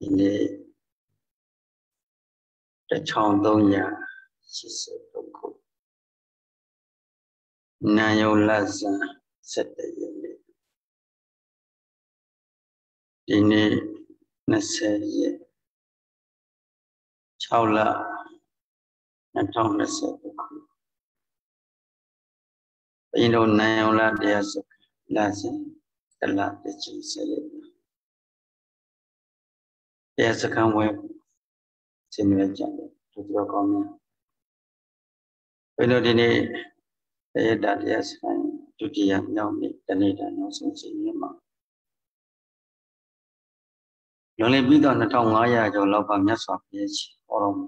Ini contohnya sesuatu nayolasa setayani ini nasihat caula natong nasihatku ini nayola dia sekelasi telah diceritakan dia sekarang web sini aja tujuh komen ini saya dari sekarang cuci yang nyambi dan yang sini mah yang lebih dah natong ngaya jauh lapangnya suapnya sih orang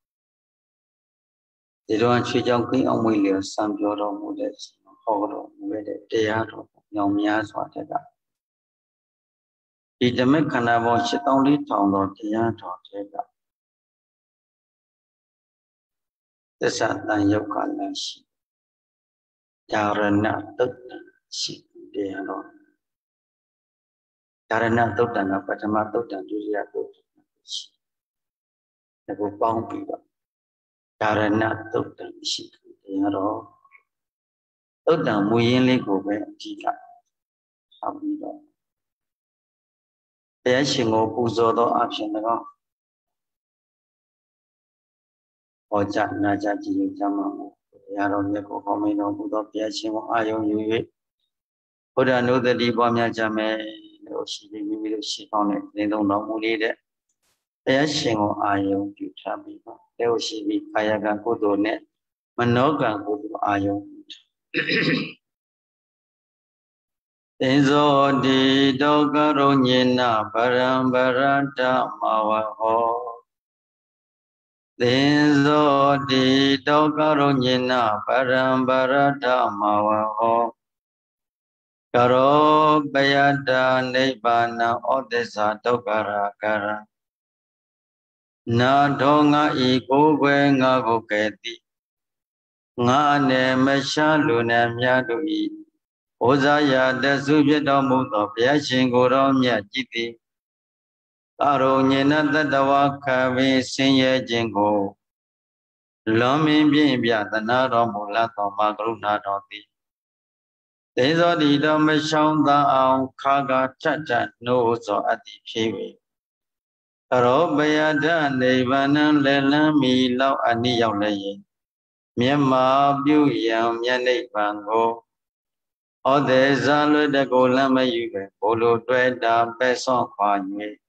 di ruang cuci pun orang mulia sambil orang mulia orang mulia dia yang miasa ada di dalam kerana bahawa setahun di tahun dia ada kesatuan yang kalah sih karena tetap sih dia karena tu dan apa cuma tu dan juga tu sih aku paham juga karena tu dan sih dia tu dan mungkin lego berjika hamil dia singgo puzo do option dengan oja naja jiu jama ya lego kami no puzo dia singgo ayo yui udah nu tadi buamnya jame si bibi si kau ni dong dong muli deh dia singgo ayo kita biba dia si bibi kaya kan kudo ne menogang kudo ayo Enzo di dogaronyena barang barada mawaho. Enzo di dogaronyena barang barada mawaho. Karo bayada nibbana odesa dogara gara. Na donga iko gwe nga goketi. Nga ne mesha lune myadu i. Ozaya desu bidao mudo biyashin goro mya jiti. Karo nyena tatawa kavi sinye jingo. Lomi bimbya tanaro mula toma karuna roti. Tezo di do me shang da aung kaga chacha no so ati phiwi. Karo bayada nibbana lelan mi lau ani yaw le yin. Myama pyu yang mya nibbana ko. Ode zalu de ko lama yuwe. Bolo twe da peson kwa nywe.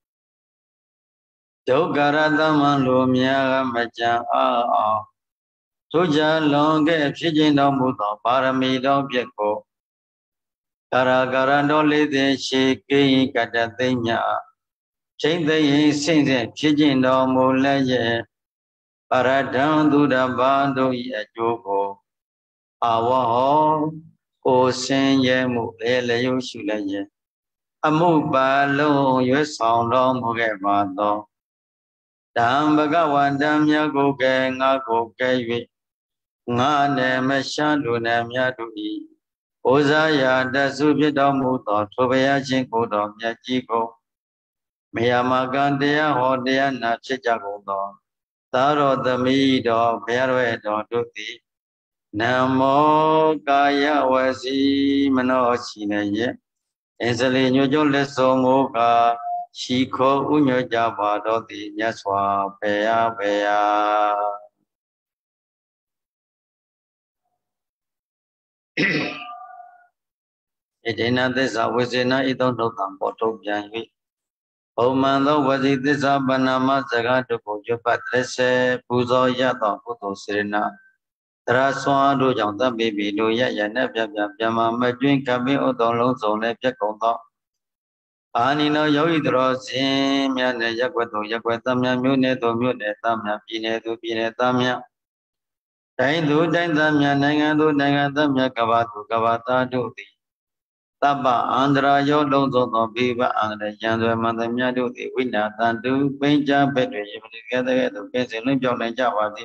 Dogarata lo mya macha a. Tuja longe phijin do mudo parami do pyet ko. Kara do le de shi ki kata tinya. Chain the yin sin the phijin do mu le ye. Paradang du da ba do ye joko. Awa ho ko sin ye mu le yu shu le ye. Amu ba lo yue song do mu ge ba do. Dam bhagavan dam ya go ke nga go ke yue. Nga ne mesha lu ne mya du i. Ozaya dasu bidao mudo thobaya chin ko do mya ji ko. Mayamakan deya ho deya na phit ja ko do. Taro thami do bhayarwe do duti. Namo kaya wasi mano chine ye. Ensali nyojo leso moga. Shiko unyo jaba do ti nyaswa peya peya. Edena desa wisena idon dotam poto byanwi. Omando wasi desa banama zaga dupo jupatrese puzo yato puto sirina. Traswa do jang tabibi do ya nebya byama majwin kabi odon long zone pya kongto. Ani no yogi dro sin mya ne yakwato yakwatamya myu ne to myu ne tamya pine to pine tamya. Dain do dain tamya nangan do nangan tamya kavatu kavata do ti. Tapa andra yo long zo no biba andra yandwe mantamya do ti wina tantu pincha petwe yimani kete to pinsin lu pyaw nain ja pa ti.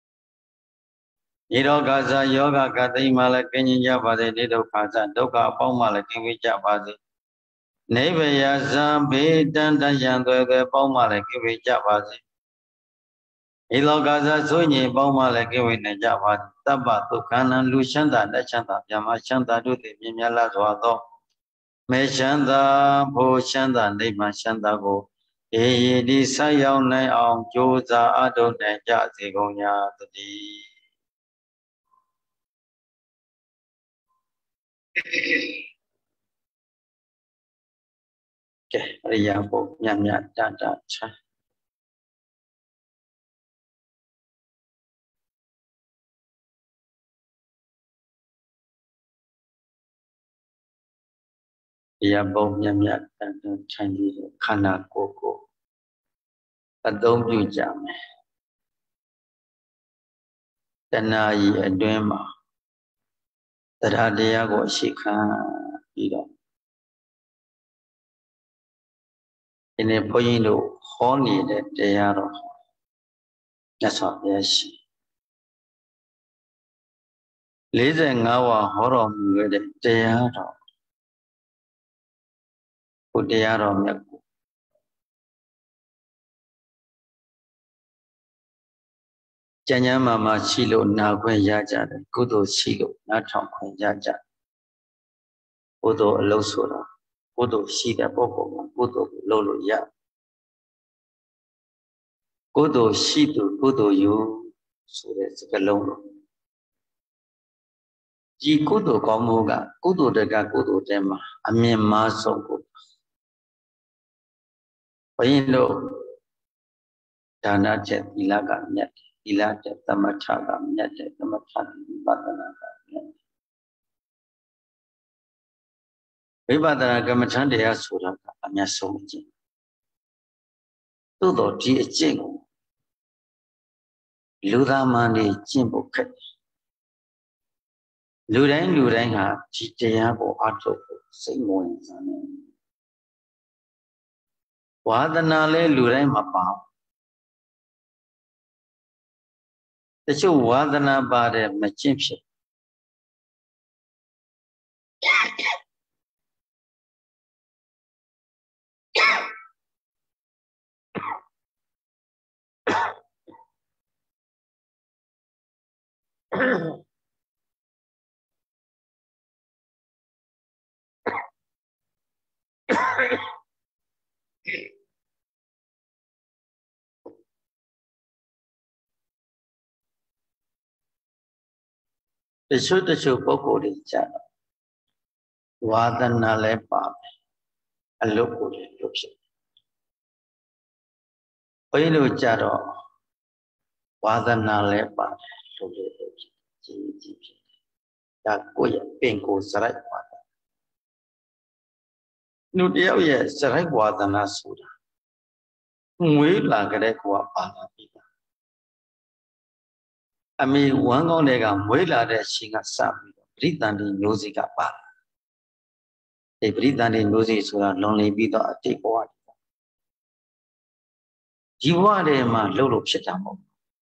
Niroga sa yoga ka tai ma la kin yin ja pa ti. Nidokha sa dukha apaung ma la kin wi ja pa ti. နိဗ္ဗယဇံဘေတန်တယံသွဲသွဲပေါင်းမှလည်းကိဝေကြပါစေဤလောကဇာဆိုညင်ပေါင်းမှလည်းကိဝေနိုင်ကြပါစေတပ္ပဒုက္ခနံလူချမ်းသာလက်ချမ်းသာမြမချမ်းသာတို့သည်မြင်မြတ်လာစွာသောမေချမ်းသာဖို့ချမ်းသာနိဗ္ဗာန်ချမ်းသာကိုအေရည်ဒီဆက်ရောက်နိုင်အောင်ကြိုးစားအထောက်နိုင်ကြစေကုန်ညာတည်းကဲအရိယာပုမြတ်မြတ်တတချာအရိယာပုမြတ်မြတ်တတထိုင်ပြီးခန္ဓာကိုယ်ကိုအသုံးပြုကြမယ်တဏှာကြီးအတွင်းမှာတရားတရားကိုအရှိခံပြီးတော့ဒီနေ့ဘုန်းကြီးတို့ဟောနေတဲ့တရားတော်မြတ်စွာဘုရားရှိ45ဝါဟောတော်မူခဲ့တဲ့တရားတော်ဘုရားတော်မြတ်ကိုကျမ်းမာမှာရှိလို့နာခွင့်ရကြတယ်ကုသိုလ်ရှိလို့နားထောင်ခွင့်ရကြတယ်ကုသိုလ်အလုပ်ဆိုတာကုသိုလ်ရှိတဲ့ပုဂ္ဂိုလ်ကကုသိုလ်ကိုလုပ်လို့ရကုသိုလ်ရှိသူကုသိုလ်ယူဆိုတဲ့စကားလုံးလို့ဒီကုသိုလ်ကောင်းမှုကကုသိုလ်တကကုသိုလ်တဲမှာအမြင့်မားဆုံးကိုဘုရင်တို့ဒါနတဲ့သီလကမြတ်တယ်သီလတဲ့သမထကမြတ်တယ်သမထဝိပဿနာကမြတ်တယ်ဝိပဿနာကမ္မထန်တရားဆိုတာကအမြတ်ဆုံးအကျင့်သို့တော်ဒီအကျင့်ကိုလူသားမှနေကျင့်ဖို့ခက်တယ်လူတိုင်းဟာဒီတရားကိုအထောက်ဖို့စိတ်ဝင်စားနေဝါဒနာလဲလူတိုင်းမပါတချို့ဝါဒနာပါတဲ့မကျင့်ဖြစ်တချို့ပုဂ္ဂိုလ်တွေကြတော့ဝါဒနာလည်းပါမယ်အလုပ်ကိုလည်းလုပ်ဖြစ်ဘုန်းကြီးတို့ကြတော့ဝါဒနာလည်းပါတယ်လုပ်ဖြစ်ကြီးဖြစ်ဒါကိုယ့်ရဲ့ပင်ကိုယ်စရိုက်ဝါဒလူတယောက်ရဲ့စရိုက်ဝါဒနာဆိုတာငွေလာကြတဲ့ကိုယ်ကပါလာပြီးသားအမေဝမ်းကောင်းတွေကမွေးလာတဲ့အချိန်ကစပြီးတော့ပရိသန္တိမျိုးစိကပါလာဒီပရိသန္တိမျိုးစိဆိုတာလွန်လည်ပြီးတော့အတိတ်ဘဝဒီဘဝထဲမှာလှုပ်လို့ဖြစ်တာမဟုတ်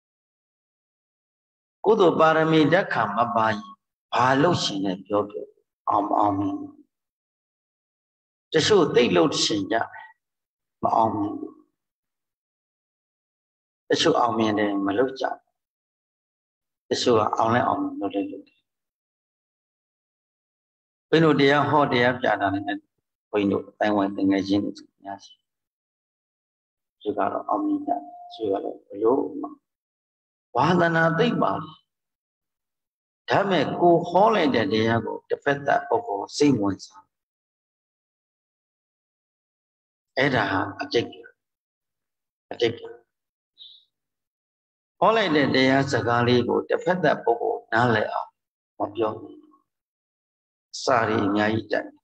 ကုသိုလ်ပါရမီဓက္ခမပါရင်ဘာလို့ရှင်လဲပြောအောင်မင်းတချို့သိလို့ရှင်ကြမအောင်မင်းတချို့အောင်မြင်တယ်မလုပ်ကြတချို့ကအောင်လဲအောင်လုပ်တယ်ဘုန်းကြီးတို့တရားဟောတရားပြတာနဲ့ဘုန်းကြီးတို့အတိုင်းဝိုင်းတငယ်ချင်းတွေများရှိသူကတော့အောင်မြင်ကြသူကတော့ဘလို့ဝါသနာသိပ်ပါဒါမဲ့ကိုဟောလိုက်တဲ့တရားကိုတစ်ဖက်သက်ပုဂ္ဂိုလ်စိတ်ဝင်စားအဲ့ဒါဟာအတိတ်ဟောလိုက်တဲ့တရားစကားလေးကိုတစ်ဖက်သက်ပုဂ္ဂိုလ်နားလည်အောင်မပြောစာရီအများကြီးတက်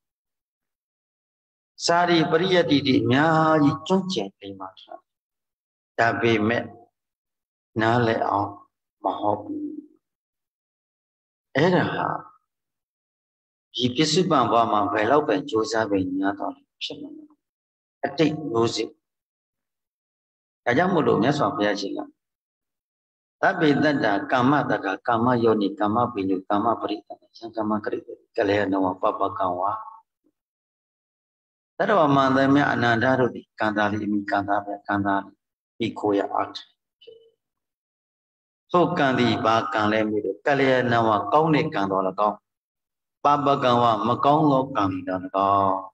စာရီပရိယတ္တိတွေအများကြီးကျွန့်ကျင်နေမှာထားဒါပေမဲ့နားလည်အောင်မဟုတ်ဘူးအဲ့ဒါဟာဒီပစ္စုပန်ဘဝမှာဘယ်တော့ပဲကြိုးစားပဲညာတော့ဖြစ်မှာအတိတ်မျိုးစစ်ဒါကြောင့်မို့လို့မြတ်စွာဘုရားရှင်ကသဗ္ဗေတ္တကာမတက္ကကာမယောနိကာမပိနုကာမပရိတ္တယံကာမကရိတကလေနဝပပကံဝါ that was Mandame another Kandali, Kandali, Ikoya art. So Kandi, Bakan, Kalia Nawa, Kone Kandola, Baba Gawa, Makongo Kandala,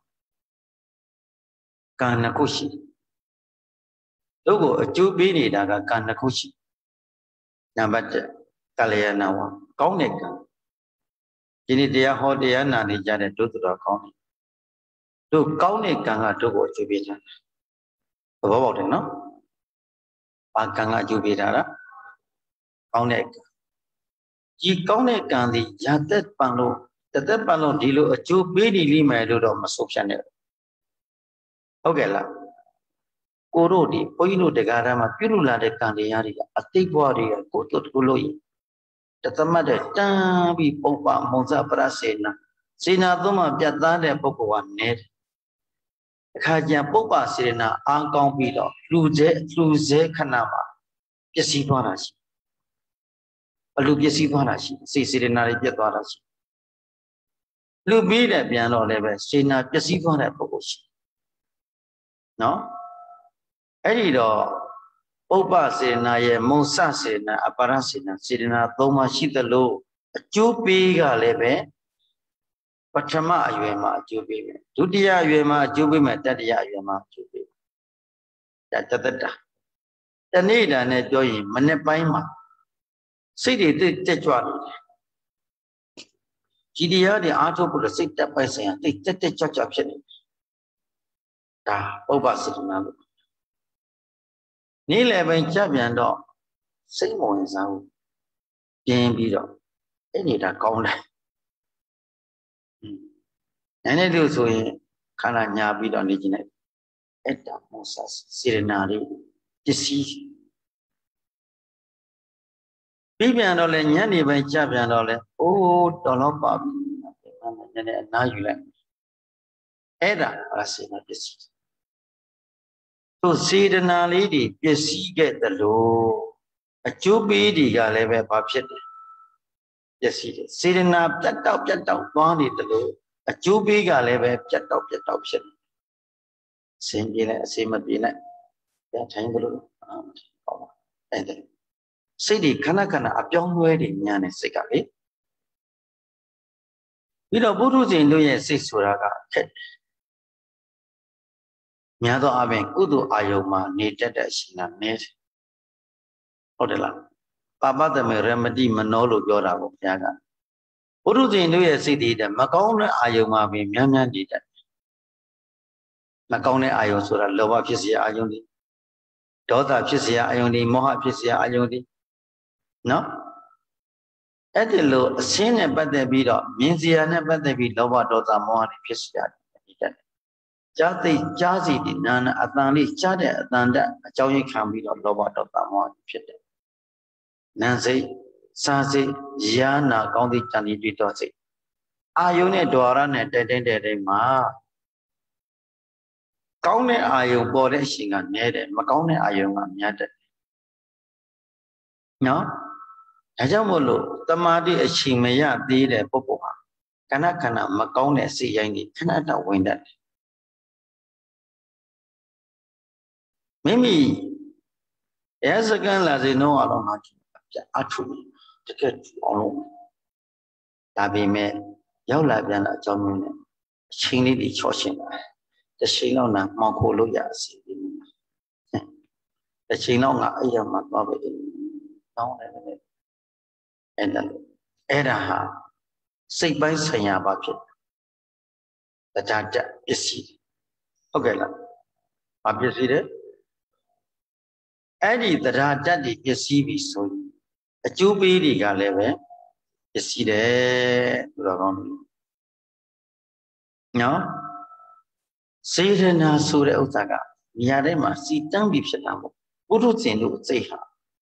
Kanakushi. Logo a Jubini Daga Kanakushi. Nabat Kalia Nawa, Kone. Ini dia hodia nani jadi tu tu kau ni. Tu kau ni kanga tu kau cubi jan. Bawa bawa no. Kanga cubi jan. Kau ni. Jika kau ni kandi jatuh panglo dilu cubi di lima itu dah masuk sana. Okey lah. Koro di poinu negara mah piru lah de kandi hari. Atik buari kutut kuloi. Tetapi ada tapi popa mungsa perasena. Sina tu mah biasa de pokuan net. Kajian popa sirena angkong bilo. Luze kanama. Biasi tuara si. Lu biasi tuara si. Si sirena ni biasa tuara si. Lu bida piano lebe. Sina biasi tuara pokusi. No? Ini do. Popa sirena ye mungsa sirena apara sirena toma sita lu. Cupi ga lebe. Pertama ayuema cubi. Dunia ayuema cubi tadi ayuema cubi. Dah terdedah. Dan ini dah ne join menepai mah. Sini tu terjual. Jadi dia atur pula sini terpai saya. Tercocok sini. Dah, ubah sirna. Ni lepas jam yang dah, saya mau yang tahu. Jangan biar. Ini dah kau dah. Ini tu soalnya kerana nyabi dah ni jenis. Eta musas sirna ni jesi. Bibian oleh nyani baca bian oleh. Oh, tolong pak. Nyani najulah. Ada rasanya jesi. Tu sirna ni di jesi ke terlalu. Cubi di galai bapjat. Jesi. Sirna jatau bang di terlalu. Cubi galai jatau sih. Sehingga semat bina. Ya cahaya dulu. Ada. Sidi kana apjong luar di nyane sekali. Bila buru jendu ye sisuraga ket. Nyado aben kudu ayoma ni tada sina net. Odelah. Papa teme remedi menolu jora ko jaga. Buru jendu ye sidi dah makau ne ayoma be nyanya di dah. Makau ne ayo surah loba fisya ayo ni. Dosa fisya ayo ni, moha fisya ayo ni. No? Ada lo sini pada bida, minziannya pada bida wado tamuan fisya. Jadi di nana atani jadi tanda jauhi kami lo wado tamuan fisya. Nanti sasi jana kau di candi di dosi. Ayu ne dua orang ne dede mah. Kau ne ayu boleh singan nede, makau ne ayu ngamnya. No? Aja mulu, temadi asimaya di le popoha. Kana makau ne si yang ni, kana ada windat. Mimi, ya sekarang lagi no alon lagi, atu ni, dekat alon. Tapi me, jauh lagi nak jamin ni, sini di cosin. Sini nak mau kulu ya si. Sini nak ayam mak bawa ini. Tahu ni. Era sebaik saya baca. Terjadi isi. Okey lah. Apa isi dia? Ini terjadi isi bisu. Cubi di galai isi dia. Orang. No. Sirena surah utara. Niade masih tangbi berlaku. Urut jendu seha.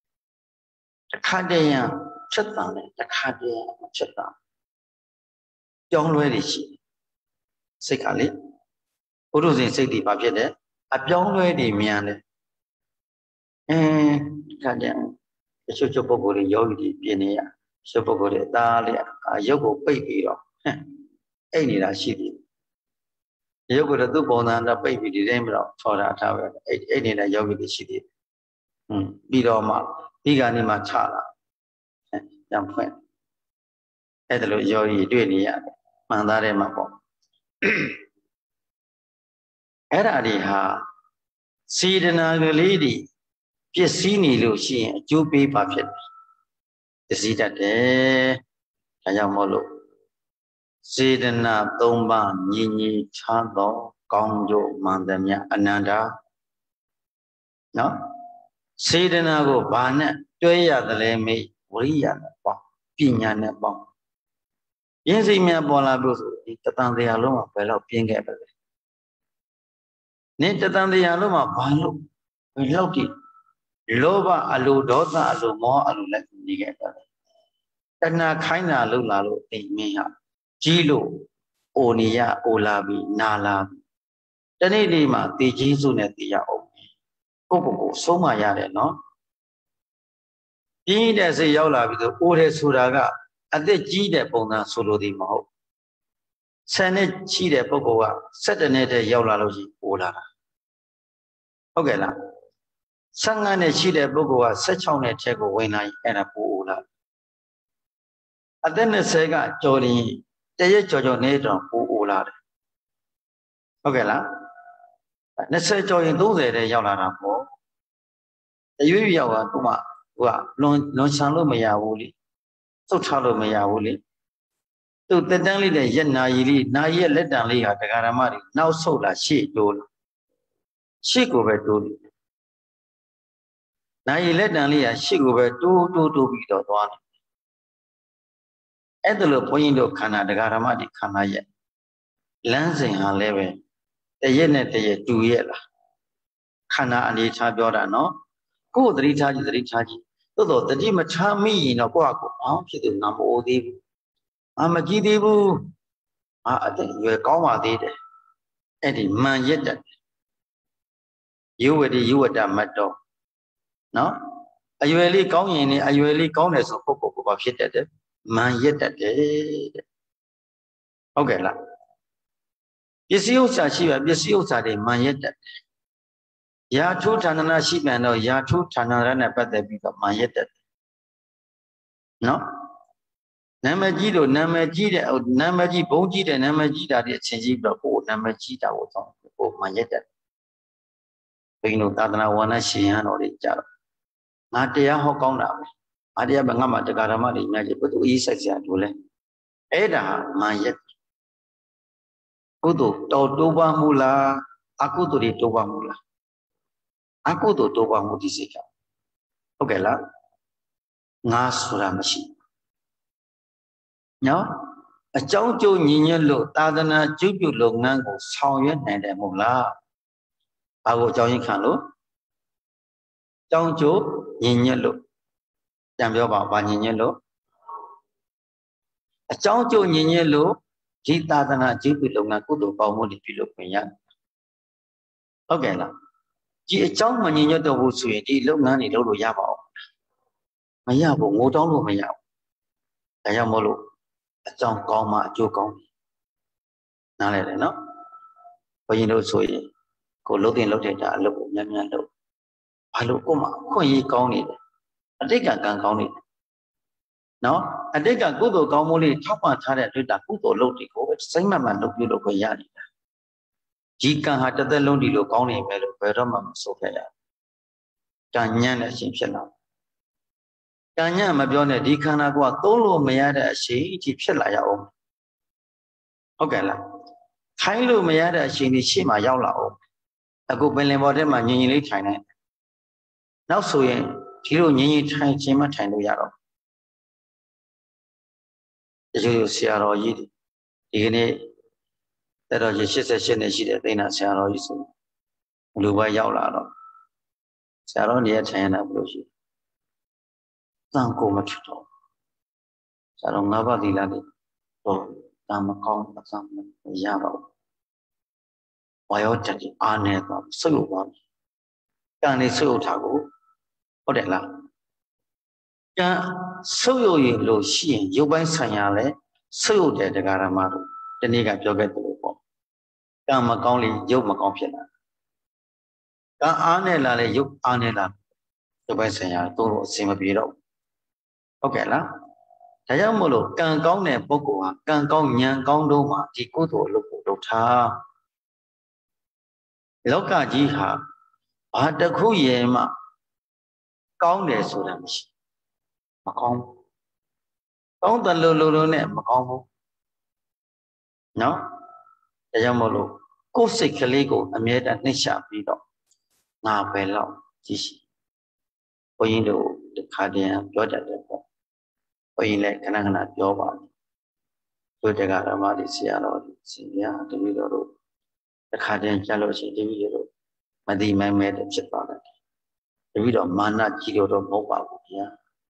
Kadang cetan ni, kadang cetan. Jangan lupa disi. Sekali, urut jendu sedi bapa dia. Jangan lupa di mian ni. Kadang cucu pokok jauh di piani ya. Cucu pokok dah le, jauh pergi lo. Ini lah sidi. ရုပ်ကတော့သူ့ပုံစံတော့ပိတ်ပြီးဒီတိုင်းမတော့ထော်တာထားပဲအဲ့နေတဲ့ယောဂီတွေရှိသေးတယ်ပြီးတော့မှဒီကနေ့မှချလာပြန်ဖွင့်အဲ့ဒါလို့ယောဂီတွေ့နေရတယ်မှန်သားတယ်မှာပေါ့အဲ့ဒါတွေဟာစေတနာကလေးတွေပစ္စည်းနေလို့ရှိရင်အကျိုးပေးပါဖြစ်တယ်ပစ္စည်းတတ်တယ်ဒါကြောင့်မို့လို့စေတနာ၃ပါးညီညီချမ်းသောကောင်းကျိုးမှန်သမျှအနန္တနော်စေတနာကိုဘာနဲ့တွဲရတယ်လဲမေးဝိရိယနဲ့ပေါ့ပညာနဲ့ပေါ့ရင်းစိတ်များပေါ်လာလို့ဆိုဒီတသံတရားလုံးမှာဘယ်တော့ပြင်းခဲ့ပါလဲနင်တသံတရားလုံးမှာဘာလို့ဘယ်လောက်ဒီလောဘအလိုဒေါသအလိုမောဟအလိုလည်းနေခဲ့ပါလဲတဏှာခိုင်းတာလို့လာလို့အိမ်မင်းဟာကြီးလို့အိုနေရအိုလာပြီနာလာပြီတနေ့နေ့မှာတည်ကြီးစုနဲ့တည်ရအောင်ကိုဆုံးမရတယ်နော်ပြင်းတဲ့စိတ်ရောက်လာပြီဆိုအိုတယ်ဆိုတာကအသက်ကြီးတဲ့ပုံစံဆိုလိုသည်မဟုတ်10နှစ်ရှိတဲ့ပုဂ္ဂိုလ်က17နှစ်တည်းရောက်လာလို့ရှိအိုလာတာဟုတ်ကဲ့လား15နှစ်ရှိတဲ့ပုဂ္ဂိုလ်က16နှစ်ထဲကိုဝင်လာရင်အဲ့ဒါပိုအိုလာအသက်20ကကြော်ရင်တရက်ကြော်နေတော့ပိုအိုလာတယ်ဟုတ်ကဲ့လား20ကြော်ရင်30တည်းရောက်လာတာပေါ့အရွေးရောက်တာသူကလွန်ဆန်လို့မရဘူးလေသုတ်ထားလို့မရဘူးလေသူတက်တန်းလေးတဲ့ရက်နာရီလေးနာရီရဲ့လက်တံလေးဟာတရားဓမ္မတွေနောက်ဆုတ်လာရှေ့တိုးလာရှေ့ကိုပဲတိုးတယ်နာရီလက်တံလေးဟာရှေ့ကိုပဲတိုးပြီးတော့သွားတယ်အဲ့ဒါလို့ဘုန်းကြီးတို့ခန္ဓာတရားဓမ္မတွေခန္ဓာရဲ့လမ်းစဉ်ဟာလည်းပဲတရက်နဲ့တရက်တူရဲ့လားခန္ဓာအနေထားပြောတာနော်ကိုယ်သတိထားကြည့်သို့တော့တတိမထားမိရင်တော့ကိုယ့်အကိုဘာဖြစ်တယ်ငါမအိုသေးဘူးမကြည့်သေးဘူးအသက်ရွယ်ကောင်းပါသေးတယ်အဲ့ဒီမှန်ရက်တတ်ယောဝတိယောဝတ္တမတ်တော်နော်အရွယ်လေးကောင်းရင်လည်းအရွယ်လေးကောင်းတယ်ဆိုပုဂ္ဂိုလ်ကဘာဖြစ်တတ်တယ်မှန်ရက်တတ်တယ်တဲ့ဟုတ်ကဲ့လားပစ္စည်းဥစ္စာရှိပါပစ္စည်းဥစ္စာတွေမှန်ရက်တတ်တယ်ယာထုဌာနနာရှိပြန်တော့ယာထုဌာနရနဲ့ပတ်သက်ပြီးတော့မှန်ရက်တတ်တယ်နော်နာမည်ကြီးတို့နာမည်ကြီးတဲ့နာမည်ကြီးဘုံကြီးတဲ့နာမည်ကြီးတာတွေအချင်းကြီးပြီးတော့ကိုယ်နာမည်ကြီးတာကိုသောကိုမှန်ရက်တတ်ဘိန်းတို့သာသနာဝါဒရှင်ဟန်တော်တွေကြတော့ငါတရားဟောကောင်းတာပဲငါတရားပဲငါမှတရားဓမ္မတွေများကြီးဘုသူအေးဆက်စရာတို့လဲအဲ့ဒါမှန်ရက်ကုသိုလ်တော်တိုးပါမှုလားအကုသိုလ်တွေတိုးပါမှုလားအကုသိုလ်တိုးပါမှုဒီစိတ်ကဟုတ်ကဲ့လားငါဆိုတာမရှိနော်အကြောင်းကျိုးညီညွတ်လို့သာသနာကျုပ်ပြုလုပ်ငန်းကိုဆောင်ရွက်နိုင်တယ်မဟုတ်လားဘာကိုအကြောင်းရင်းခံလို့အကြောင်းကျိုးညီညွတ်လို့ပြန်ပြောပါဘာညီညွတ်လို့အကြောင်းကျိုးညီညွတ်လို့ဒီသာသနာကျုပ်ပြုလုပ်ငန်းကုသိုလ်ကောင်းမှုတွေပြုလုပ်ခွင့်ရတယ်ဟုတ်ကဲ့လားဒီအကြောင်းမညီညွတ်တော့ဘူးဆိုရင်ဒီလုပ်ငန်းတွေလုပ်လို့ရပါအောင်မရဘူးငိုတောင်းလို့မရဘူးဒါကြောင့်မို့လို့အကြောင်းကောင်းမှအကျိုးကောင်းတယ်နားလည်တယ်နော်ဘုန်းကြီးတို့ဆိုရင်ကိုလှုပ်တဲ့တာအလုပ်ကိုများများလုပ်ဘာလို့ကိုမှအခွင့်အရေးကောင်းနေတယ်အတိတ်ကံကောင်းနေတယ်နော်အတိတ်ကကုသိုလ်ကောင်းမှုလေးထောက်ပံ့ထားတဲ့အတွက်ကုသိုလ်လုပ်တွေကိုစိတ်မှန်မှန်လုပ်ပြုလုပ်ခွင့်ရနေတာဒီကံဟာတစ်သက်လုံးဒီလိုကောင်းနေမယ်လို့ဘယ်တော့မှမဆိုခဲ့ရဘူး။ကံညံ့တဲ့အချိန်ဖြစ်လာ။ကံညံ့မပြောနဲ့ဒီခန္ဓာကိုယ်ကသုံးလို့မရတဲ့အချိန်အထိဖြစ်လာရအောင်။ဟုတ်ကဲ့လား။ထိုင်းလို့မရတဲ့အချိန်ဒီရှေ့မှာရောက်လာအောင်။အခုပင်လယ်ပေါ်ထဲမှာငြိမ်ငြိမ်လေးထိုင်နေ။နောက်ဆိုရင်ဒီလိုငြိမ်ငြိမ်ထိုင်ခြင်းမထိုင်လို့ရတော့။ဒီလိုဆရာတော်ကြီးဒီကနေ့အဲ့တော့88နှစ်ရှိတဲ့သိနာဆရာတော်ကြီးဆိုလူပဲရောက်လာတော့ဆရာတော်နေရာထိုင်ရတာဘယ်လိုရှိတန်ကိုမဖြစ်တော့ဆရာတော်၅ပါးသီလတွေတော့တန်မကောင်းအစမ်းမရတော့ဝါရောတက်ကြီးအားနေတော့ဆုပ်လို့ပါကံနေဆုပ်ထားကိုဟုတ်တယ်လားကံဆုပ်ရည်လို့ရှိရင်ရုပ်ပိုင်းဆိုင်ရာလဲဆုပ်တဲ့တရားဓမ္မတို့ဒီနေ့ကပြောခဲ့တယ်ပေါ့ကံမကောင်းလေရုပ်မကောင်းဖြစ်လာကံအားနဲ့လာလေရုပ်အားနဲ့လာဒီဘက်ဆိုင်ရာတို့အစင်မပြေတော့ဟုတ်ကဲ့လားဒါကြောင့်မို့လို့ကံကောင်းတဲ့ပုဂ္ဂိုလ်ဟာကံကောင်းဉာဏ်ကောင်းတော့မှဒီကုသိုလ်အလုပ်ကိုလုပ်ထားလောကကြီးဟာဘာတစ်ခုရဲ့မှကောင်းတယ်ဆိုတာမရှိမကောင်းကောင်းတယ်လို့နဲ့မကောင်းဘူးနော်ဒါကြောင့်မို့လို့ကိုယ်စိတ်ကလေးကိုအမြဲတမ်းနှိမ့်ချပြီးတော့ငါပဲလောက်ကြည့်ရှိဘုန်းကြီးတို့ဒီခါတည်းပြောတတ်တယ်ပေါ့ဘုန်းကြီးလည်းခဏခဏပြောပါတယ်တို့တရားဓမ္မတွေဆရာတော်ရှင်ဗျာတပည့်တော်တို့ဒီခါတည်းကြားလို့ရှိရင်တပည့်တော်မတိမိုင်းမဲတဲ့ဖြစ်သွားတယ်တပည့်တော်မာနကြီးတော့မဟုတ်ပါဘူးဗျာ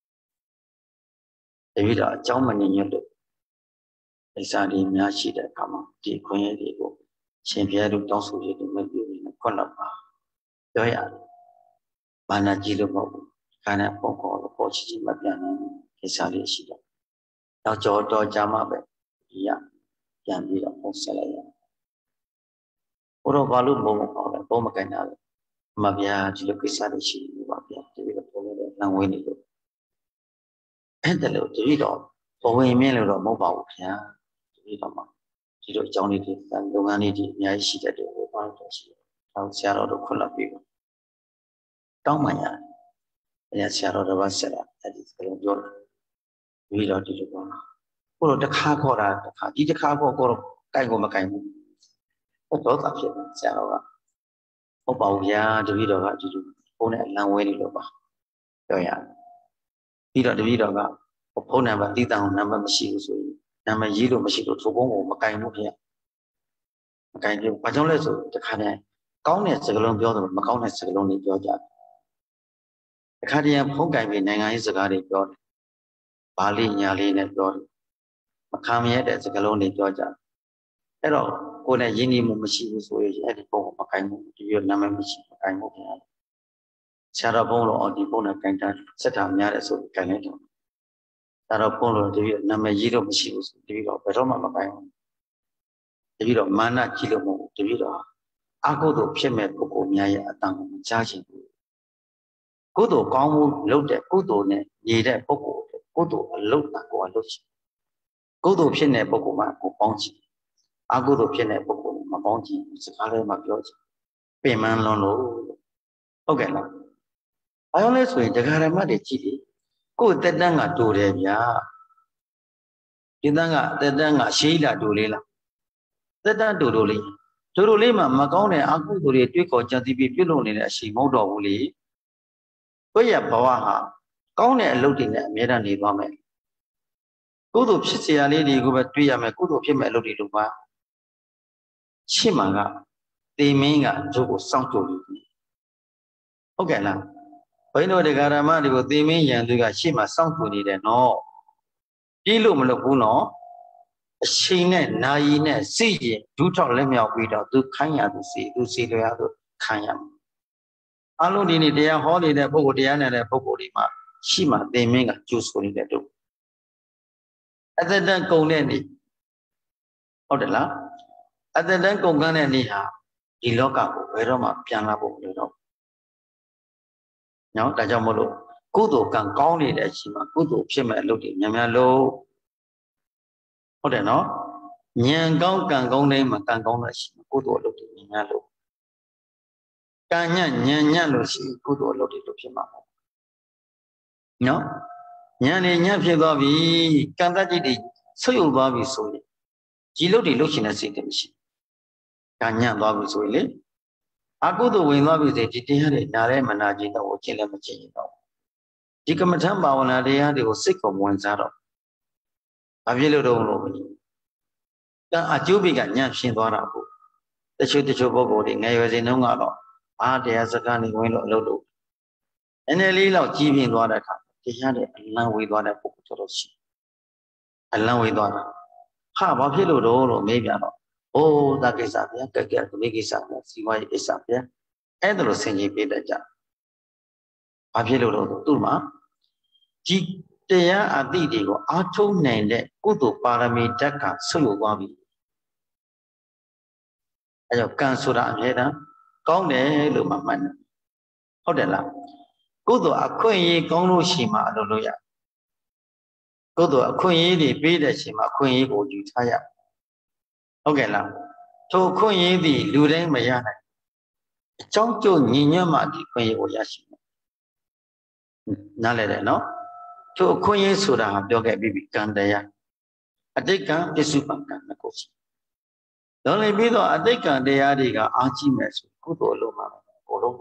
တပည့်တော်အကြောင်းမနေညွတ်လို့အိစာတွေများရှိတဲ့အခါမှာဒီခွင့်ရတွေကိုရှင်ဘုရားတို့တောင်းဆိုရတဲ့မပြုဘူးနဲ့ခွန်းတော့ပါပြောရတယ်မာနကြီးလို့မဟုတ်ဘူးခါနဲ့ပုံခေါ်လို့ပေါ်ချီမပြန်နိုင်ဘူးအိစာလေးရှိတယ်နောက်ကြောတော်ကြမှာပဲဒီရပြန်ပြီးတော့ပုံဆက်လိုက်ရဘုရောဘာလို့ဘုံမပေါ့လဲဘုံမကင်တာလဲအမဗျာဒီလိုကိစ္စတွေရှိနေပါဗျာတပည့်တော်ပုံနေတဲ့လမ်းဝင်းနေလို့အဲ့ဒါလို့တပည့်တော်ဘဝင်မြင့်လို့တော့မဟုတ်ပါဘူးဗျာတပည့်တော်မှာဒီလိုအကြောင်းလေးတွေလုပ်ငန်းလေးတွေအများကြီးရှိတတ်တယ်ဘုရားတော်ရှိတယ်။ဒါဆရာတော်တို့ခွင့်လွှတ်ပြီးတော့တောင်းမှရတယ်။အဲဆရာတော်တစ်ပါးဆက်တာအဲဒီစကားလုံးပြောတယ်။ပြီးတော့ဒီလိုပေါ့။ကိုတော့တစ်ခါခေါ်တာတစ်ခါဒီတစ်ခါခေါ်ကိုတော့ကြိုက်ကိုမကြိုက်ဘူး။တော့တာဖြစ်တယ်ဆရာတော်ကဟုတ်ပါဘူးဗျာတပည့်တော်ကဒီလိုဘုန်းနဲ့လမ်းဝဲနေလို့ပါပြောရတယ်။ပြီးတော့တပည့်တော်ကဖုန်းနံပါတ်တိတောင်နံပါတ်မရှိဘူးဆိုရင်နာမည်ရေးလို့မရှိလို့ထိုးပုံးကိုမကင်ဘူးခင်ဗျမကင်ဘူးဘာကြောင့်လဲဆိုတခါတည်းကောင်းတဲ့စကားလုံးပြောတယ်မကောင်းတဲ့စကားလုံးတွေပြောကြတယ်တခါတည်းဖုန်းကင်ပြီးနိုင်ငံရေးစကားတွေပြောတယ်ဘာလေးညာလေးနဲ့ပြောတယ်မခံမရတဲ့စကားလုံးတွေပြောကြတယ်အဲ့တော့ကိုယ်နဲ့ရင်းနှီးမှုမရှိဘူးဆိုရင်အဲ့ဒီပုံကိုမကင်ဘူးဒီလိုနာမည်မရှိမကင်ဘူးခင်ဗျဆရာတော်ဘုန်းတော်အော်ဒီပုံနဲ့ကင်တာစက်တာများတယ်ဆိုကင်လိုက်တော့ဒါတော့ဘုန်းတော်တပည့်နာမည်ကြီးတော့မရှိဘူးဆိုတပည့်တော့ဘယ်တော့မှမပိုင်ဘူးတပည့်တော့မာနကြီးလို့မဟုတ်ဘူးတပည့်တော့အကုသိုလ်ဖြစ်မဲ့ပုဂ္ဂိုလ်များရဲ့အတန်ကိုမကြားချင်ဘူးကုသိုလ်ကောင်းမှုလုပ်တဲ့ကုသိုလ်နဲ့နေတဲ့ပုဂ္ဂိုလ်ကုသိုလ်အလုပ်တာကိုလုပ်ချင်ကုသိုလ်ဖြစ်တဲ့ပုဂ္ဂိုလ်မှကိုပေါင်းချင်အကုသိုလ်ဖြစ်တဲ့ပုဂ္ဂိုလ်မပေါင်းချင်စကားလည်းမပြောချင်ပင်မလွန်လို့ဟုတ်ကဲ့လားဘာလို့လဲဆိုရင်တရားဓမ္မတွေကြည့်တယ်ကိုယ်တက်တန်းကတူတယ်ဗျာဒီတန်းကတက်တန်းကရှိလာတူလေးလားတက်တန်းတူလေးမှမကောင်းတဲ့အကုသိုလ်တွေတွေးခေါ်ကြံစည်ပြီးပြုလုပ်နေတဲ့အရှိမဟုတ်တော့ဘူးလေကိုယ့်ရဲ့ဘဝဟာကောင်းတဲ့အလုပ်တွေနဲ့အမြဲတမ်းနေသွားမယ်ကုသိုလ်ဖြစ်เสียရလေးတွေကိုပဲတွေးရမယ်ကုသိုလ်ဖြစ်မဲ့အလုပ်တွေလို့ပါရှင်းမှာကတေမင်းကကျိုးကိုစောင့်ကြိုပြီးဟုတ်ကဲ့လားဘိန်းတို့တရားဓမ္မတွေကိုသေမင်းရန်သူကရှေ့မှာစောင့်ကြိုနေတယ်နော်ပြေးလို့မလုပ်ဘူးနော်အချိန်နဲ့နာရီနဲ့စိတ်ရင်ဒုထောက်လက်မြောက်ပြီးတော့သူခိုင်းရသူစီသူစီလျာသူခံရမှာအလုံးဒီနေ့တရားဟောနေတဲ့ပုဂ္ဂိုလ်တရားနဲ့တဲ့ပုဂ္ဂိုလ်ဒီမှာရှေ့မှာသေမင်းကကျိုးဆိုနေတဲ့တို့အသက်တန်းကုန်တဲ့နေ့ဟုတ်တယ်လားအသက်တန်းကုန်ကန်းတဲ့နေ့ဟာဒီလောကကိုဘယ်တော့မှပြန်လာဖို့မလိုတော့နော်ဒါကြောင့်မို့လို့ကုသိုလ်ကံကောင်းနေတဲ့အချိန်မှာကုသိုလ်ဖြစ်မဲ့အလုပ်တွေများများလို့ဟုတ်တယ်နော်ဉာဏ်ကောင်းကံကောင်းတိုင်းမှာကံကောင်းတဲ့အချိန်မှာကုသိုလ်အလုပ်တွေများများလို့ကံညံ့ဉာဏ်ညံ့လို့ရှိကုသိုလ်အလုပ်တွေလို့ဖြစ်မှာပေါ့နော်ဉာဏ်နဲ့ညံ့ဖြစ်သွားပြီကံတတ်จิตတွေဆုပ်ယုပ်သွားပြီဆိုရင်ဒီလုပ်တွေလုပ်ချင်တဲ့စိတ်တွေမရှိကံညံ့သွားပြီဆိုရင်လေအကုသိုလ်ဝင်သွားပြီဆိုဒီတရားတွေနားလဲမနာကျင်တော့ကျင့်လည်းမကျင့်ရင်တော့ဒီကမ္မထဘာဝနာတရားတွေကိုစိတ်ကိုဝင်စားတော့ဘာဖြစ်လို့တော့လို့တန်အကျိုးပိကညံ့ရှင်းသွားတာကိုတချို့ပုဂ္ဂိုလ်တွေငယ်ရွယ်စဉ်တုန်းကတော့အားတရားစကားနေဝင်လို့အလုပ်လုပ်နည်းနည်းလေးတော့ကြီးပြင်းသွားတဲ့အခါတရားတွေအလံဝေသွားတဲ့ပုဂ္ဂိုလ်တော်ရှိအလံဝေသွားတာဟာဘာဖြစ်လို့တော့မေးပြန်တော့အိုးဒါကိစ္စဗျာကဲဒီကိစ္စနဲ့စီဝါရေးကိစ္စဗျာအဲ့ဒါလိုဆင်ခြင်ပေးတတ်ကြဘာဖြစ်လို့တော့သူ့မှာဒီတရားအတိတွေကိုအားထုတ်နိုင်တဲ့ကုသိုလ်ပါရမီဓာတ်ကဆုပ်ယုပ်သွားပြီအဲကြောင့်ကံဆိုတာအမြဲတမ်းကောင်းတယ်လို့မှတ်နေဟုတ်တယ်လားကုသိုလ်အခွင့်အရေးကောင်းလို့ရှိမှအလုပ်လုပ်ရကုသိုလ်အခွင့်အရေးတွေပေးတဲ့ချိန်မှာအခွင့်အရေးကိုယူထားရဟုတ်ကဲ့လားထိုအခွင့်အရေးသည်လူတိုင်းမရနိုင်အကြောင်းကျိုးညီညွတ်မှဒီခွင့်အရေးကိုရရှိမယ်နားလည်တယ်နော်ထိုအခွင့်အရေးဆိုတာဟာပြောခဲ့ပြီးပြီကံတရားအတိတ်ကံပစ္စုပန်ကံနှစ်ခုရှိတော့လည်းပြီးတော့အတိတ်ကံတရားတွေကအားကြီးမယ်ဆိုကုသိုလ်အလုံးမှာကိုလုံး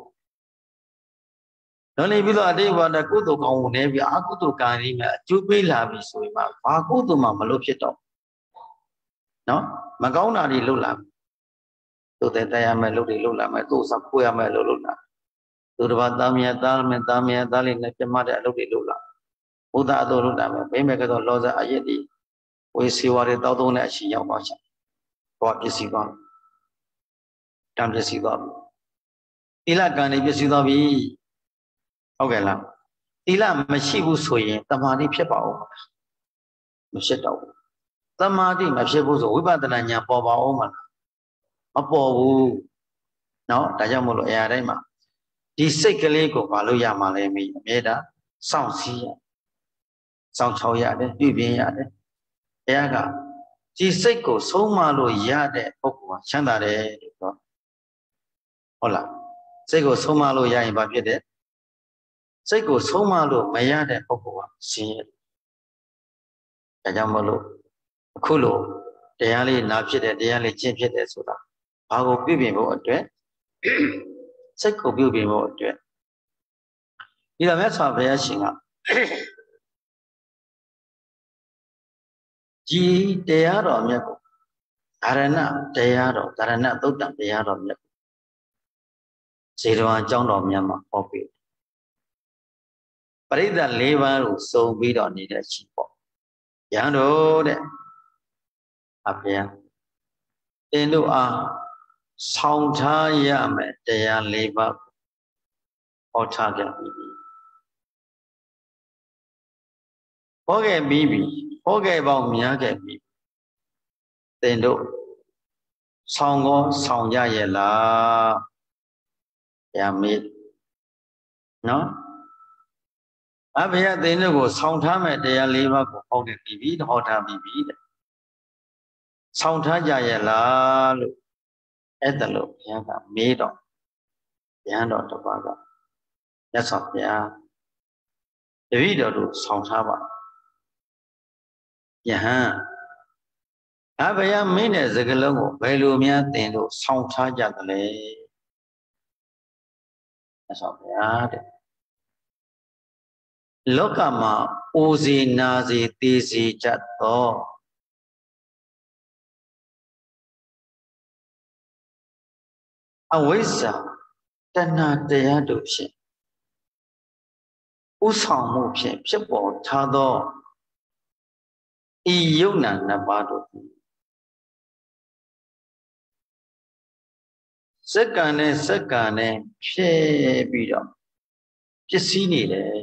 တော့လည်းပြီးတော့အတိတ်ဘာတကုသိုလ်ကောင်းဝင်နေပြီးအကုသိုလ်ကံကြီးမှာအကျိုးပေးလာပြီဆိုရင်မှဘာကုသိုလ်မှမလို့ဖြစ်တော့နော်မကောင်းတာတွေလုပ်လာသူတဲ့တရားမဲ့လုပ်တွေလုပ်လာမယ်သူ့စခွေးရမယ်လုပ်လာသူတစ်ပါးသားမြတ်သားမယ်သားမြတ်သားလေးနဲ့ပြမတဲ့အလုပ်တွေလုပ်လာဘုရားအတော်လုပ်တာမယ်ဘိမဲ့ကတော့လောဇအယက်ဒီဝေစီဝါတွေတောက်သုံးတဲ့အချိန်ရောက်သွားချင်ဘောပစ္စည်းသွားတံပစ္စည်းသွားပြီသီလကံတွေပစ္စည်းသွားပြီဟုတ်ကဲ့လားသီလမရှိဘူးဆိုရင်တမာတိဖြစ်ပါဦးမလားမဖြစ်တော့ဘူးတမာတိမဖြစ်ဘူးဆိုဝိပဿနာဉာဏ်ပေါ်ပါဦးမလားမပေါ်ဘူးเนาะဒါကြောင့်မို့လို့အရာတိုင်းမှာဒီစိတ်ကလေးကိုမလုပ်ရမှလည်းမိအမြဲတမ်းစောင့်စည်းရစောင့်ချောက်ရတယ်ပြုပြင်ရတယ်တရားကဒီစိတ်ကိုဆုံးမလို့ရတဲ့ပုဂ္ဂိုလ်ကချမ်းသာတယ်လို့ပြောဟုတ်လားစိတ်ကိုဆုံးမလို့ရရင်ဘာဖြစ်တယ်စိတ်ကိုဆုံးမလို့မရတဲ့ပုဂ္ဂိုလ်ကဆင်းရဲဒါကြောင့်မလို့အခုလိုတရားလေးနာဖြစ်တယ်တရားလေးကျင့်ဖြစ်တယ်ဆိုတာဘာကိုပြုပြင်ဖို့အတွက်စိတ်ကိုပြုပြင်ဖို့အတွက်ဒီလိုမြတ်စွာဘုရားရှင်ကဒီတရားတော်မြတ်ကိုဓာရဏတရားတော်ဓာရဏသုတ်တံတရားတော်မြတ်ဇေတဝန်အကြောင်းတော်မြတ်မှာဟောပေးပရိသတ်၄ပါးကိုစုံပြီးတော့နေတဲ့ရှိပေါ့ရဟန်းတို့တဲ့အဖေတင်တို့အားဆောင်ထားရမယ်တရား၄ပါးဟောထားကြပြီဟောခဲ့ပြီးပြီဟောခဲ့ပေါင်းများခဲ့ပြီတင်တို့ဆောင်ကောဆောင်ကြရဲ့လားဗျာမေးနော်အဖေတင်တို့ကိုဆောင်ထားမယ်တရား၄ပါးကိုဟောခဲ့ပြီးပြီဟောထားပြီးပြီတဲ့ဆောင်ထားကြရဲ့လားလို့အဲ့ဒါလို့ဘုရားကမေးတော့ဘုရားတော်တစ်ပါးကမြတ်စွာဘုရားတပည့်တော်တို့ဆောင်ထားပါယဟန်အဘယမင်းတဲ့စကားလုံးကိုဘယ်လိုများသင်လို့ဆောင်ထားကြသလဲမြတ်စွာဘုရားတဲ့လောကမှာအိုစီနာစီသေစီကြသောအဝိဇ္ဇာတဏှာတရားတို့ဖြင့်ဥဆောင်မှုဖြင့်ဖြစ်ပေါ်ထားသောဤယုံနာနှစ်ပါးတို့စက္ကန့်နဲ့စက္ကန့်နဲ့ဖြည့်ပြီးတော့ပစ္စည်းနေတယ်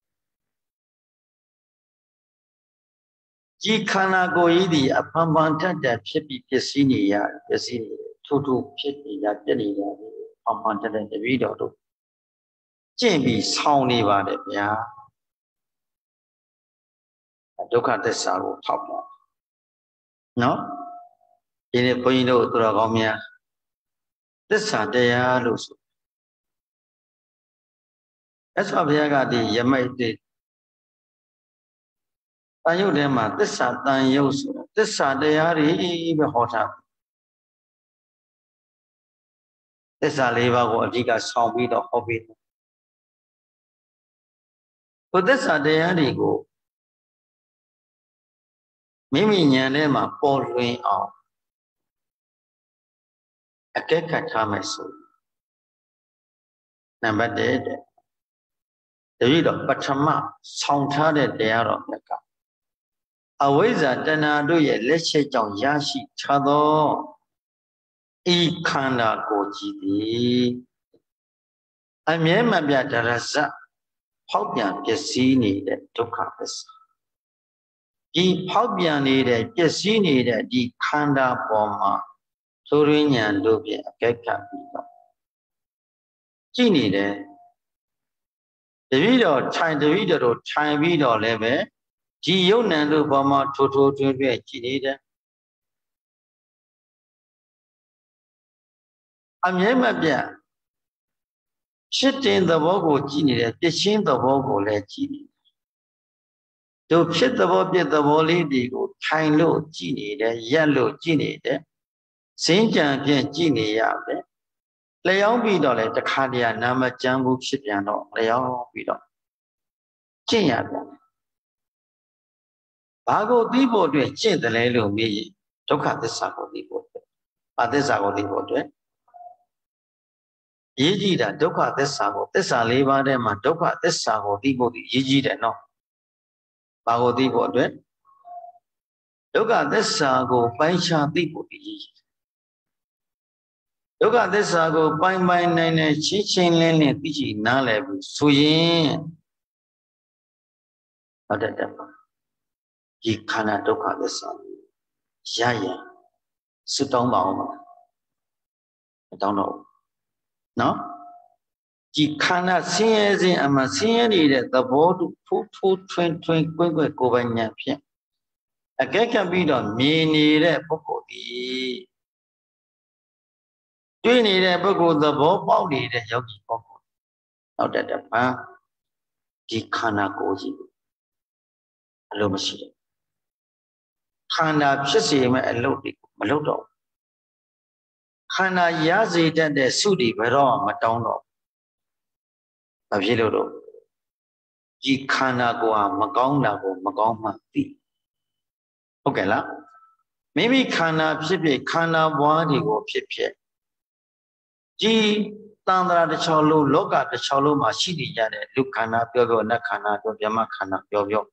ဒီခန္ဓာကိုယ်ကြီးဒီအဖန်ဖန်ထက်တဲ့ဖြစ်ပြီးပစ္စည်းနေရပစ္စည်းနေထို့ထို့ဖြစ်နေရပြည့်နေရတယ်အဖန်ထက်တဲ့တပည့်တော်တို့ကျင့်ပြီးဆောင်းနေပါတယ်ဗျာဒုက္ခသစ္စာကိုထောက်ပြနော်ဒီနေ့ဘုန်းကြီးတို့သူတော်ကောင်းများသစ္စာတရားလို့ဆိုအဲ့ဆိုဘုရားကဒီယမိတ်တိတန်ရုပ်ထဲမှာသစ္စာတန်ရုပ်ဆိုသစ္စာတရားတွေပဲဟောထားသစ္စာ၄ပါးကိုအဓိကဆောင်ပြီးတော့ဟောပေးတယ်ဘုသစ္စာတရားတွေကိုမိမိဉာဏ်ထဲမှာပေါ်လွင်အောင်အကဲခတ်ထားမယ်ဆိုနံပါတ်1တတိတော့ပထမဆောင်ထားတဲ့တရားတော်မြတ်ကအဝိဇ္ဇာတဏှာတို့ရဲ့လက်ချက်ကြောင့်ရရှိထားသောဤခန္ဓာကိုယ်ကြီးသည်အမြဲမပြတ်ဒရဇဖောက်ပြန်ပျက်စီးနေတဲ့ဒုက္ခသစ္စာဒီဖောက်ပြန်နေတဲ့ပျက်စီးနေတဲ့ဒီခန္ဓာပေါ်မှာထိုရင်းညာတို့ဖြင့်အကဲခတ်ပြီးတော့ကြည်နေတယ်တပည့်တော်ထိုင်တပည့်တော်တို့ထိုင်ပြီးတော့လည်းပဲဒီယုတ်နံတို့ဘောမှာထိုးထွင်းထွင်းကြည်နေတယ်အမြဲမပြတ်ဖြစ်တဲ့သဘောကိုကြည်နေတယ်ပြရှင်းသဘောကိုလည်းကြည်နေတယ်တို့ဖြစ်သဘောပြသဘောလေးတွေကိုထိုင်လို့ကြည်နေတယ်ရက်လို့ကြည်နေတယ်စင်းကြံဖြင့်ကြည်နေရမယ်လျောင်းပြီးတော့လေတခါတည်းနာမကျမ်းဘူးဖြစ်ပြန်တော့လျောင်းပြီးတော့ကျင့်ရပြန်ဘာကိုသိဖို့အတွက်ကျင့်တယ်လဲလို့မေးရင်ဒုက္ခသစ္စာကိုသိဖို့အတွက်ဘာသစ္စာကိုသိဖို့အတွက်ရေးကြည့်တာဒုက္ခသစ္စာကိုသစ္စာ၄ပါးထဲမှာဒုက္ခသစ္စာကိုသိဖို့ဒီရေးကြည့်တယ်နော်ဘာကိုသိဖို့အတွက်ဒုက္ခသစ္စာကိုပိုင်းခြားသိဖို့ဒီရေးကြည့်ဒုက္ခသစ္စာကိုပိုင်းပိုင်းနိုင်နိုင်ချင်းချင်းလင်းလင်းသိချင်နားလည်ပြီးဆိုရင်ဟုတ်တယ်ဒီခန္ဓာဒုက္ခသစ္စာရရင်စွတောင်းပါအောင်မတောင်းတော့နော်ဒီခန္ဓာဆင်းရဲခြင်းအမှဆင်းရဲနေတဲ့သဘောတူထိုးထွင်းကွင်းကွယ်ကိုယ်ပိုင်ဉာဏ်ဖြင့်အကဲခတ်ပြီးတော့မြင်နေတဲ့ပုဂ္ဂိုလ်ဒီတွေ့နေတဲ့ပုဂ္ဂိုလ်သဘောပေါက်နေတဲ့ယောဂီပုဂ္ဂိုလ်နောက်တဲ့ဘာဒီခန္ဓာကိုယ်ကြီးအလိုမရှိတယ်ခန္ဓာဖြစ်စေမဲ့အလုပ်တွေမလုပ်တော့ခန္ဓာရစေတတ်တဲ့စုတွေဘယ်တော့မတောင်းတော့ဘာဖြစ်လို့တော့ဒီခန္ဓာကိုယ်ဟာမကောင်းတာကိုမကောင်းမှသိဟုတ်ကဲ့လားမိမိခန္ဓာဖြစ်ဖြစ်ခန္ဓာဘွားတွေကိုဖြစ်ဖြစ်ဒီတန်ត្រာတစ်ချောင်းလုံးလောကတစ်ချောင်းလုံးမှာရှိနေကြတဲ့လူခန္ဓာပြောပြောနတ်ခန္ဓာပြောဗြဟ္မခန္ဓာပြောပြော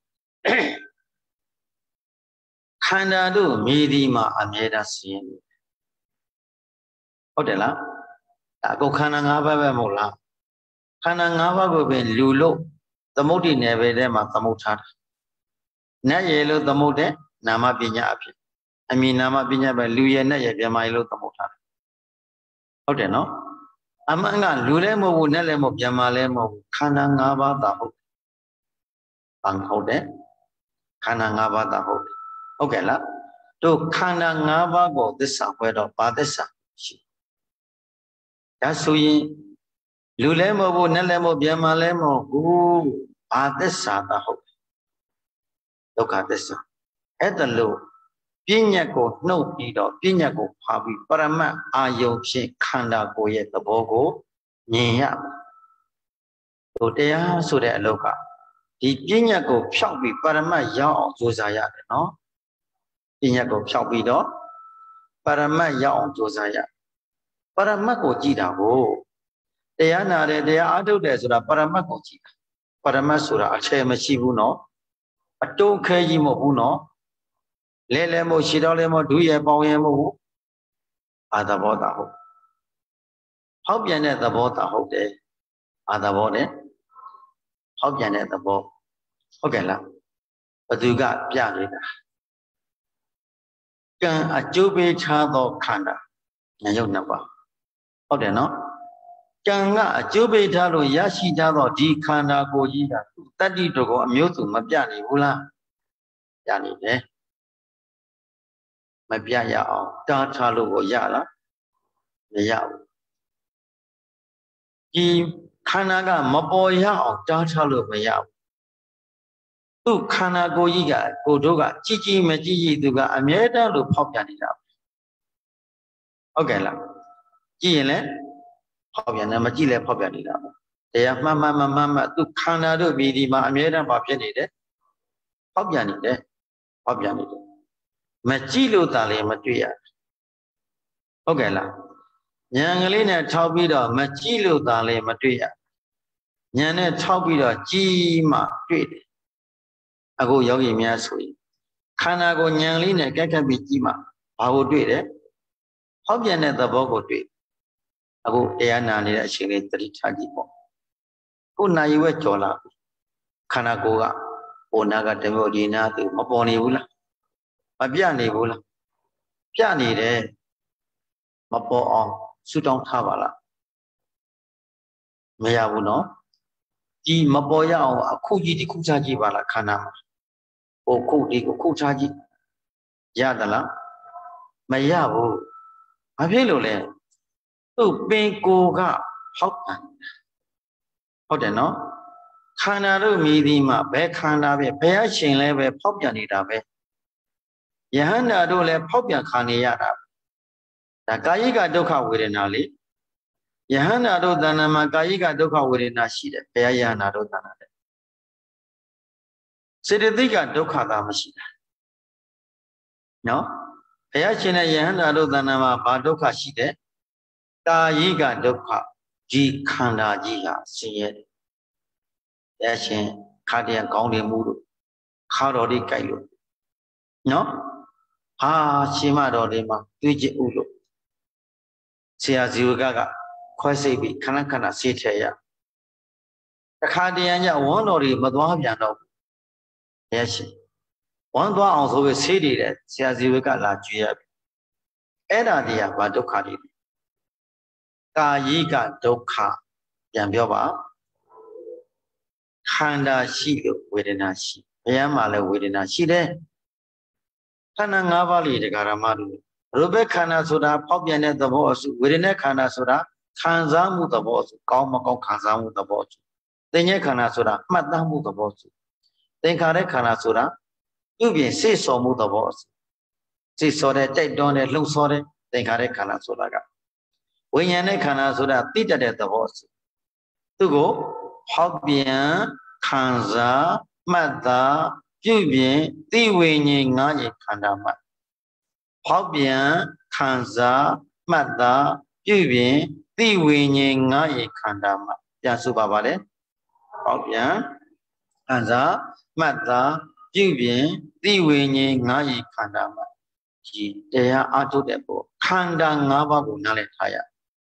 ခန္ဓာတို့မြေဒီမှာအမြဲတမ်းဆင်းရဲဟုတ်တယ်လားဒါကိုခန္ဓာ၅ပါးပဲမဟုတ်လားခန္ဓာ၅ပါးကိုပဲလူလို့သမုဒ္ဒိနယ်ပယ်ထဲမှာသမုတ်ထားတာနတ်ရည်လို့သမုတ်တဲ့နာမပညာအဖြစ်အမည်နာမပညာပဲလူရည်နတ်ရည်ဗြဟ္မာရည်လို့သမုတ်ထားတယ်ဟုတ်တယ်နော်အမှန်ကလူလည်းမဟုတ်ဘူးနတ်လည်းမဟုတ်ဗြဟ္မာလည်းမဟုတ်ဘူးခန္ဓာ၅ပါးသာဟုတ်ဘာဟုတ်တယ်ခန္ဓာ၅ပါးသာဟုတ်တယ်ဟုတ်ကဲ့လားတို့ခန္ဓာ၅ပါးကိုသစ္စာခွဲတော့ဘာသစ္စာရှိဒါဆိုရင်လူလည်းမဟုတ်ဘူးနတ်လည်းမဟုတ်ဗြဟ္မာလည်းမဟုတ်ဘူးဘာသစ္စာသာဟုတ်ဒုက္ခသစ္စာအဲ့ဒါလို့ပညာကိုနှုတ်ပြီးတော့ပညာကိုဖာပြီးပရမတ်အာယုံဖြင့်ခန္ဓာကိုယ်ရဲ့သဘောကိုမြင်ရမယ်တို့တရားဆိုတဲ့အလောကဒီပညာကိုဖြောက်ပြီးပရမတ်ရောက်အောင်ကြိုးစားရတယ်နော်ပညာကိုဖြောက်ပြီးတော့ပရမတ်ရောက်အောင်ကြိုးစားရပရမတ်ကိုကြည့်တာကိုတရားနာတယ်တရားအားထုတ်တယ်ဆိုတာပရမတ်ကိုကြည့်တာပရမတ်ဆိုတာအချေမရှိဘူးနော်အတုံးခဲကြီးမဟုတ်ဘူးနော်လဲလဲမို့ရှည်တော်လဲမို့ဒုရဲပေါင်းရဲမို့အာသဘောတာဟုတ်ဟောက်ပြန်တဲ့သဘောတာဟုတ်တယ်အာသဘောနဲ့ဟောက်ပြန်တဲ့သဘောဟုတ်ကဲ့လားဘသူကပြနေတာကံအကျိုးပေးထားသောခန္ဓာဉာဏ်ရုပ်နှစ်ပါးဟုတ်တယ်နော်ကံကအကျိုးပေးထားလို့ရရှိထားသောဒီခန္ဓာကိုယ်ကြီးကသူတတ္တိတို့ကိုအမျိုးစုမပြနိုင်ဘူးလားပြနေတယ်မပြရအောင်တားထားလို့ကိုရလားမရဘူးဒီခန္ဓာကမပေါ်ရအောင်တားထားလို့မရဘူးသူခန္ဓာကိုယ်ကြီးကကိုတို့ကကြည်ကြည်မကြည်ကြည်သူကအမြဲတမ်းလို့ဖောက်ပြန်နေတာဟုတ်ကဲ့လားကြည်ရင်လည်းဖောက်ပြန်တယ်မကြည့်လဲဖောက်ပြန်နေတာပဲတရားမှန်သူခန္ဓာတို့ပြည်ဒီမှာအမြဲတမ်းဘာဖြစ်နေတယ်ဖောက်ပြန်နေတယ်ဖောက်ပြန်နေတယ်မကြည့်လို့သာလည်းမတွေ့ရဟုတ်ကဲ့လားဉာဏ်ကလေးနဲ့ထောက်ပြီးတော့မကြည့်လို့သာလည်းမတွေ့ရဉာဏ်နဲ့ထောက်ပြီးတော့ကြည့်မှတွေ့တယ်အခုယောဂီများဆိုရင်ခန္ဓာကိုဉာဏ်လေးနဲ့ကက်ခတ်ပြီးကြည့်မှဘာကိုတွေ့တယ်ဖောက်ပြန်တဲ့သဘောကိုတွေ့အခုတရားနာနေတဲ့အချိန်လေးသတိထားကြည့်ပေါ့ကိုယ်နာရီဝဲကြော်လာခန္ဓာကိုယ်ကဟိုနာကတမျိုးဒီနာသူမပေါ်နေဘူးလားမပြနေဘူးလားပြနေတယ် mà bỏ on suy trong thà vào là mày à nó chỉ mà bỏ ra on khu gì thì khu cha gì vào là khả năng ô khu đi khu cha gì ra đó là mày à mà biết rồi nè tụ bên cô cả học nó khả năng rồi mình đi mà bé khả năng bé bé chuyện này bé học nhà đi ra bé यहाँ ना तो ले फॉक या खाने या था काई का दुख हुए नाली यहाँ ना तो दाना में काई का दुख हुए नाशी है पे यहाँ ना तो दाना है सिद्धि का दुख आता मशीन नो पे चीने यहाँ ना तो दाना में बात दुख आशी है काई का दुख जी खाना जी का सीए ऐसे खाते गाँव मूड खारोड़ी कायलो नो हाँ सीमा रोड़ी माँ तुझे उलो सिया जीविका का खोसे भी खाना खाना सीट है या खाते हैं वन और मधुआ जानो ऐसे वन तो आंसू के सीढ़ी है सिया जीविका लाजुया ऐसा दिया बात तो खाली काई का दुखा यांब्योबा खाना शीलो वेदना शी यमाले वेदना शी दे खाना गावाली देखारा मारू रूबे खाना सोडा पॉपियने दबोस वेदना खाना सोडा खानजामु दबोस काउ खानजामु दबोस तेने खाना सोडा मतदामु दबोस तेंखारे खाना सोडा युबिन से सोमु दबोस से सोरे टेडोने लुं सोरे तेंखारे खाना सोडा का विज्ञाने खाना सोडा तीजरे दबोस तुगो पॉपियन खानजा मतदा युबिन तीवेने गाजे खाना मत पॉपियन खानजा मतदा युबिन तीवेने गाजे खाना मत जासु बाबा ले पॉपियन खानजा मतदा युबिन तीवेने गाजे खाना मत जी तेया आटो देपो खांडा गाबा को नाले थाया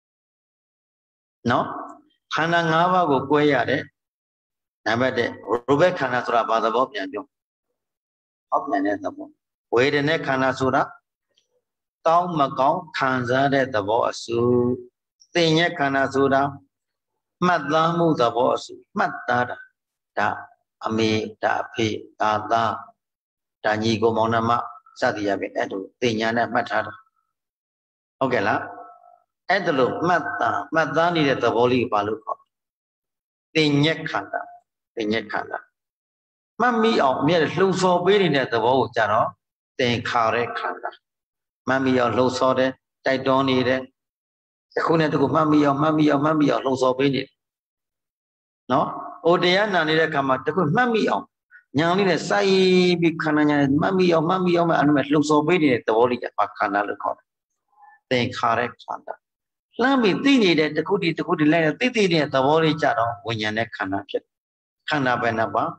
नो खाना गाबा को कोई यारे नबे रूबे खाना सुरा बाधा बहुत प्याजो अब मैंने तबो वेदने खाना सुरा काउ मकाउ खानजा दे तबो असु तेnye खाना सुरा मतदामु तबो असु मतदारा दा अमी दा फे दा दा दा नी को मोनमा सादिया बे ऐतो तेnya ने मत था ओके ला ऐतलो मतदा नी दे तबो ली बालू को तेnye खाना तेnye खाना मम्मी और मेरे लूसो बेरी ने तो वो जानो तें खारे खाना मम्मी और लूसो दे टाइटोनी दे खुने तो मम्मी और लूसो बेरी नो ओ दिया नानी दे कमा तो मम्मी और न्यानी ने साई भी खाना न्यानी मम्मी और मैं अनुमें लूसो बेरी ने तो वो लिया पाक खाना लुको तें खारे खाना लामी तीनी दे तो कुड़ी ले तीनी दे तो वो लिया जानो वो न्याने खाना पे ना बा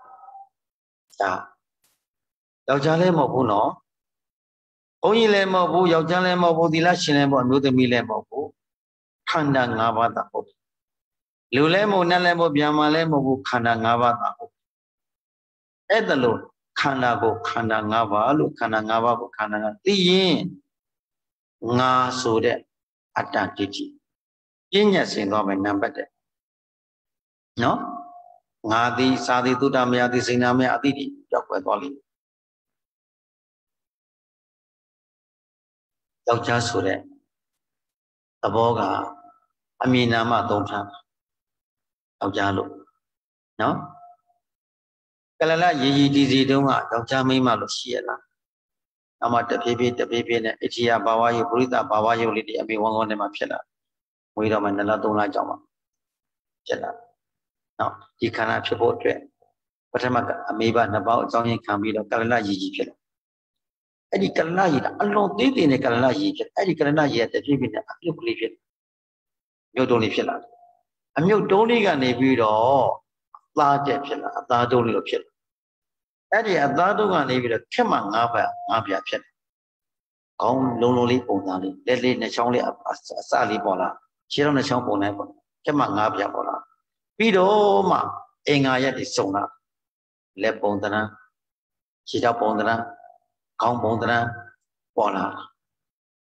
ယောက်ျားလည်းမဟုတ်ဘူးနော်ဘုန်းကြီးလည်းမဟုတ်ဘူးယောက်ျားလည်းမဟုတ်ဘူးသီလရှင်လည်းမဟုတ်အမျိုးသမီးလည်းမဟုတ်ဘူးခန္ဓာ၅ပါးသာဟုတ်လူလည်းမဟုတ်နတ်လည်းမဟုတ်ဗျာမလည်းမဟုတ်ဘူးခန္ဓာ၅ပါးသာဟုတ်အဲ့ဒါလို့ခန္ဓာကိုခန္ဓာ၅ပါးလို့ခန္ဓာ၅ပါးကိုခန္ဓာ၅သိရင်ငါဆိုတဲ့အတ္တဒိဋ္ဌိပြဉ္ညာစင်သွားမယ်နံပါတ်1နော်ငါသည်စာသည်သုတ္တမယသည်စိဏမယအတိတိကြောက်ွယ်သွားလိမ့်ယောက်ျားဆိုတဲ့သဘောကအမည်နာမသုံးထားယောက်ျားလို့နော်ကလလရေကြီးဒီစီတုံးကယောက်ျားမိန်းမလို့ရှိရလားအမှတဖြည်းဖြည်းနဲ့အဋ္ဌိယဘာဝယုပရိသဘာဝယုလေးတွေအမေဝန်းဝန်းထဲမှာဖြစ်လာဝေးတော့မှ2လ3လကြောင်းမှာဖြစ်လာနော်ဒီခန္ဓာဖြစ်ဖို့အတွက်ပထမကအမေဘနှစ်ပေါင်းအကြောင်းရင်းခံပြီးတော့ကလလရေကြီးဖြစ်လာအဲ့ဒီကလလရေကအလွန်သေးသေးနဲ့ကလလရေဖြစ်အဲ့ဒီကလလရေတဖြည်းဖြည်းနဲ့အမြုပ်ကလေးဖြစ်မြုပ်တုံးလေးဖြစ်လာတယ်အမြုပ်တုံးလေးကနေပြီးတော့အသားတက်ဖြစ်လာအသားတုံးလေးလို့ဖြစ်လာအဲ့ဒီအသားတုံးကနေပြီးတော့ခက်မှ၅ပြာဖြစ်တယ်ခေါင်းလုံးလေးပုံသားလေးလက်လေးနှချောင်းလေးအစလေးပေါ်လာခြေထောက်နှချောင်းပုံလိုက်ပေါ့ခက်မှ၅ပြာပေါ်လာပြီးတော့မှအင်္ဂါရက်တွေစုံလာလက်ပုံသဏ္ဍာန်ခြေထောက်ပုံသဏ္ဍာန်ခေါင်းပုံသဏ္ဍာန်ပေါ်လာ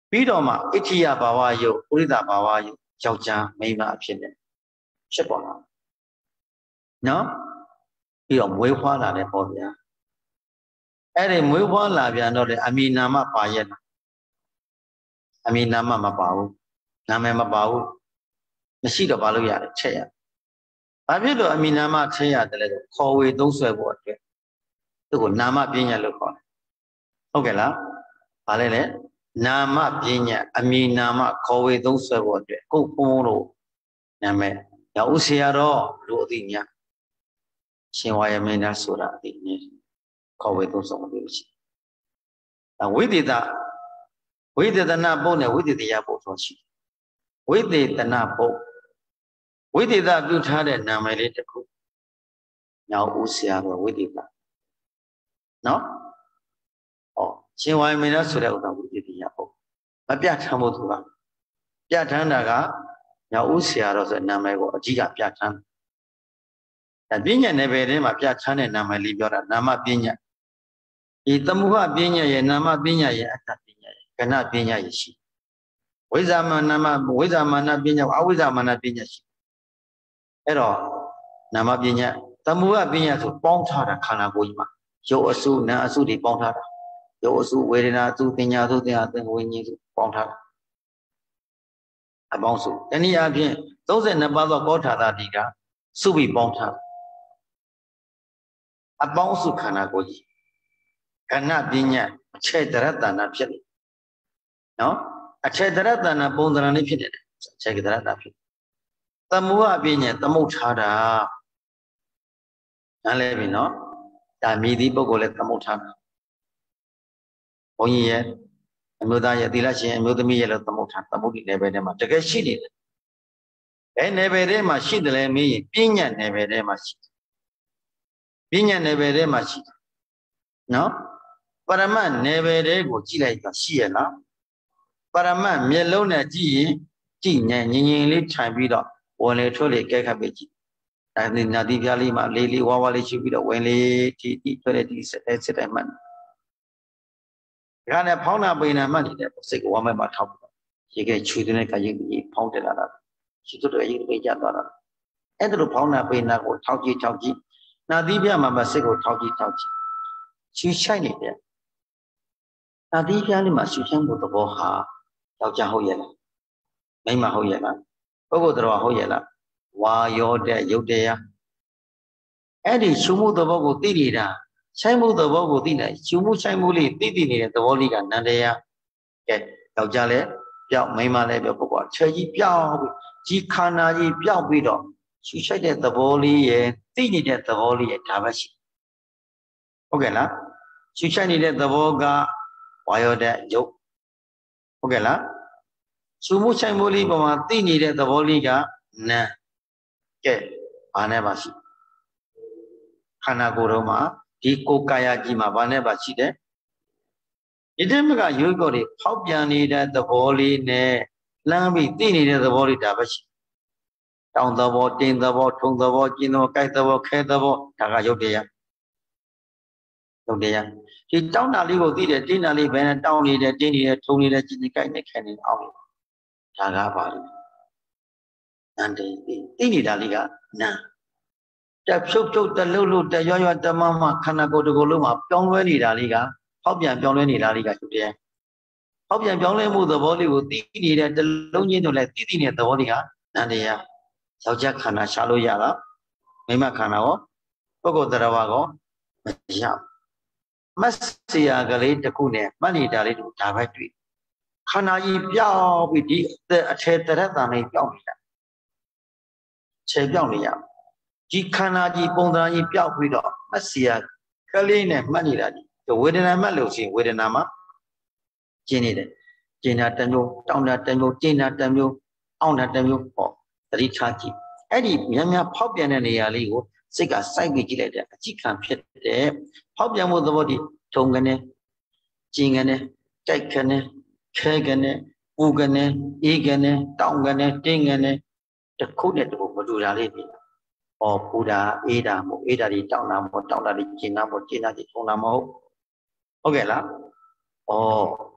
ပြီးတော့မှအဋ္ဌိယဘာဝယုတ်ပုရိသဘာဝယုတ်ယောက်ျားမိန်းမအဖြစ်နဲ့ဖြစ်ပေါ်လာနော်ပြီးတော့မွေးဖွားလာတယ်ပေါ့ဗျာအဲ့ဒီမွေးဖွားလာပြန်တော့လေအမိနာမပါရဲ့လားအမိနာမမပါဘူးနာမည်မပါဘူးမရှိတော့ဘာလို့ရတယ်ချက်ရဘာဖြစ်လို့အမိနာမချက်ရတယ်လဲဆိုခေါ်ဝေသုံးဆွဲဖို့အတွက်သူ့ကိုနာမပညာလို့ခေါ်တယ်ဟုတ်ကဲ့လားဘာလဲလဲနာမပညာအမိနာမခေါ်ဝေသုံးဆွဲဖို့အတွက်ကိုယ်ဘုံတို့နာမည်ရောက်ဦးဆရာတော်လို့အသိညာရှင်ဝါယမင်းသားဆိုတာအသိဉာဏ်ခေါ်ဝေသုံးဆွဲမှုလို့ရှိတယ်ဝိသေသဝိသေသနာပုတ်နဲ့ဝိသေသယပုတ်ဆိုရှိဝိသေသနာပုတ်ဝိသေသပြုထားတဲ့နာမည်လေးတစ်ခုနောက်ဦးဆရာတော်ဝိသေသနော်ဟောရှင်ဝါယမင်းသားဆိုတဲ့ဥစ္စာဝိသေသယပုတ်မပြတ်ထမ်းဖို့သူကပြတ်ထမ်းတာကနောက်ဦးဆရာတော်ဆိုတဲ့နာမည်ကိုအကြီးကပြတ်ထမ်းဒါပညာနယ်ပယ်ထဲမှာပြတ်ထမ်းတဲ့နာမည်လေးပြောတာနာမပညာဒီသမုဟပညာရဲ့နာမပညာရဲ့အတ္တပညာရဲ့ကဏပညာရဲ့ရှိဝိဇာမနာမဝိဇာမနာပညာအဝိဇာမနာပညာရှိအဲ့တော့နာမပညာသမုဟပညာဆိုပေါင်းထားတာခန္ဓာကိုယ်ကြီးမှာရုပ်အစုနာအစုတွေပေါင်းထားတာရုပ်အစုဝေဒနာအစုပညာအစုသင်္ဝိညာဉ်စုပေါင်းထားတာအပေါင်းစုတနည်းအားဖြင့်32ပါးသောကောဋ္ဌာသတိကစုပြီးပေါင်းထားအပေါင်းစုခန္ဓာကိုယ်ကြီးကဏပညာအခြေတရတဏဖြစ်နေနော်အခြေတရတဏပုံသဏ္ဍာန်လေးဖြစ်နေတယ်အခြေတရတဖြစ်သမုဟပညာသမုဋ္ဌာတာနားလဲပြီနော်ဒါမြည်သည့်ပုဂ္ဂိုလ်လည်းသမုဋ္ဌာတာဘုန်းကြီးရဲ့အမျိုးသားရဲ့သီလရှင်အမျိုးသမီးရဲ့လည်းသမုဋ္ဌာသမုဒ္ဒိနယ်ပယ်ထဲမှာတကယ်ရှိနေတယ်ဘယ်နယ်ပယ်ထဲမှာရှိတယ်လဲမေးရင်ပညာနယ်ပယ်ထဲမှာရှိတယ်ပညာနယ်ပယ်ထဲမှာရှိတယ်နော်ပရမတ်နယ်ပယ်ထဲကိုကြည့်လိုက်တော့ရှိရလားပရမတ်မျက်လုံးနဲ့ကြည့်ရင်ကြည့်ညင်ငင်လေးထိုင်ပြီးတော့ဝင်လေထွက်လေကဲခတ်ပြီးကြည့်ဒါနဲ့နာတိပြားလေးမှာလေးလေးဝါဝါလေးရှိပြီးတော့ဝင်လေဒီထွက်လေဒီစစ်တဲ့မှတ်ဒါနဲ့ဖောင်းနာပိန်နာမှတ်နေတဲ့စိတ်ကဝမ်းမဲ့မှာထောက်ပြီးတော့ရေခဲချွေတဲ့ကရေကြီးဖောင်းတက်လာတာရှိသူတို့ရေကြီးကြသွားတာအဲ့ဒါလိုဖောင်းနာပိန်နာကိုထောက်ကြည့်နာတိပြားမှာစိတ်ကိုထောက်ကြည့်ချူချိုက်နေတဲ့နာတိပြားလေးမှာရှုချမ်းမှုသဘောဟာယောက်ျားဟုတ်ရဲ့လားမိန်းမဟုတ်ရဲ့လားပုဂ္ဂိုလ်တော်ဟုတ်ရဲ့လားဝါရောတဲ့ရုပ်တရားအဲ့ဒီရှုမှုသဘောကိုသိနေတာချိုက်မှုသဘောကိုသိနေရှုမှုချိုက်မှုလေးသိနေတဲ့သဘောလေးကနန္တရားကဲယောက်ျားလည်းပြောက်မိန်းမလည်းပြောက်ပုဂ္ဂိုလ်ခြေကြီးပြောက်ပြီးကြီးခန္ဓာကြီးပြောက်ပြီးတော့ရှုချိုက်တဲ့သဘောလေးရဲ့သိနေတဲ့သဘောလေးရဲ့ဒါပဲရှိဟုတ်ကဲ့လားရှုချိုက်နေတဲ့သဘောကဝါရောတဲ့ရုပ်ဟုတ်ကဲ့လားရှုမှုချိုက်မှုလေးပေါ်မှာသိနေတဲ့သဘောလေးကနာကဲဘာနဲ့ပါရှိခန္ဓာကိုယ်တော်မှာဒီကိုယ်ကာယကြီးမှာဘာနဲ့ပါရှိတယ်ဒီတည်းမကရုပ်ကိုယ်တွေဖောက်ပြန်နေတဲ့သဘောလေးနဲ့လမ်းပြီးသိနေတဲ့သဘောလေးဒါပဲရှိတောင်းသဘောတင်းသဘောထုံသဘောကျင်းသဘောကြိုက်သဘောခဲသဘောဒါကရုပ်တရားဒီတောင်းတာလေးကိုသိတယ်တင်းတာလေးဘယ်နဲ့တောင်းနေတယ်တင်းနေတယ်ထုံနေတယ်ကျင်းနေကြိုက်နေခဲနေအောင်ဒါကပါလို့နန္တေသိနေတာလေးကနာတက်ဖြုတ်တလှုပ်တရွတမမခန္ဓာကိုယ်တစ်ခုလုံးမှာပြောင်းလဲနေတာလေးကဖောက်ပြန်ပြောင်းလဲနေတာလေးကသူတည်းဖောက်ပြန်ပြောင်းလဲမှုသဘောလေးကိုသိနေတဲ့တလုံးချင်းတို့လည်းသိနေတဲ့သဘောလေးကနန္တရားယောက်ျားခန္ဓာရှားလို့ရလားမိန်းမခန္ဓာရောပုဂ္ဂိုလ်တရားဝါကောမရမတ်စရာကလေးတစ်ခုနဲ့မှတ်နေတာလေးတို့ဒါပဲတွေ့ခန္ဓာကြီးပြောင်းပြီးဒီအထေတရတန်လေးပြောင်းနေတာခြေပြောင်းနေရဒီခန္ဓာကြီးပုံသဏ္ဍာန်ကြီးပြောက်ပြီးတော့မတ်စီယာကလေးနဲ့မှတ်နေတာဒီဝေဒနာမှတ်လို့ရှိရင်ဝေဒနာမှာကျင်းနေတယ်ကျင်းတာတစ်မျိုးတောင်းတာတစ်မျိုးကျင်းတာတစ်မျိုးအောင့်တာတစ်မျိုးပေါ့သတိထားကြည့်အဲ့ဒီများဖောက်ပြန်တဲ့နေရာလေးကိုစိတ်ကစိုက်ပြီးကြည့်လိုက်တဲ့အကြည့်ခံဖြစ်တဲ့ဖောက်ပြန်မှုသဘောတည်းထုံကနေကျင်းကနေကြိုက်ကနေခဲကနေပူကနေအေးကနေတောင်းကနေတင်းကနေတစ်ခုနဲ့တစ်ခုမတူတာလေးဖြစ်ဩပူတာအေးတာမဟုတ်အေးတာဒီတောင်းတာမဟုတ်တောင်းတာဒီကျင်တာမဟုတ်ကျင်တာဒီထုံတာမဟုတ်ဟုတ်ကဲ့လားဩ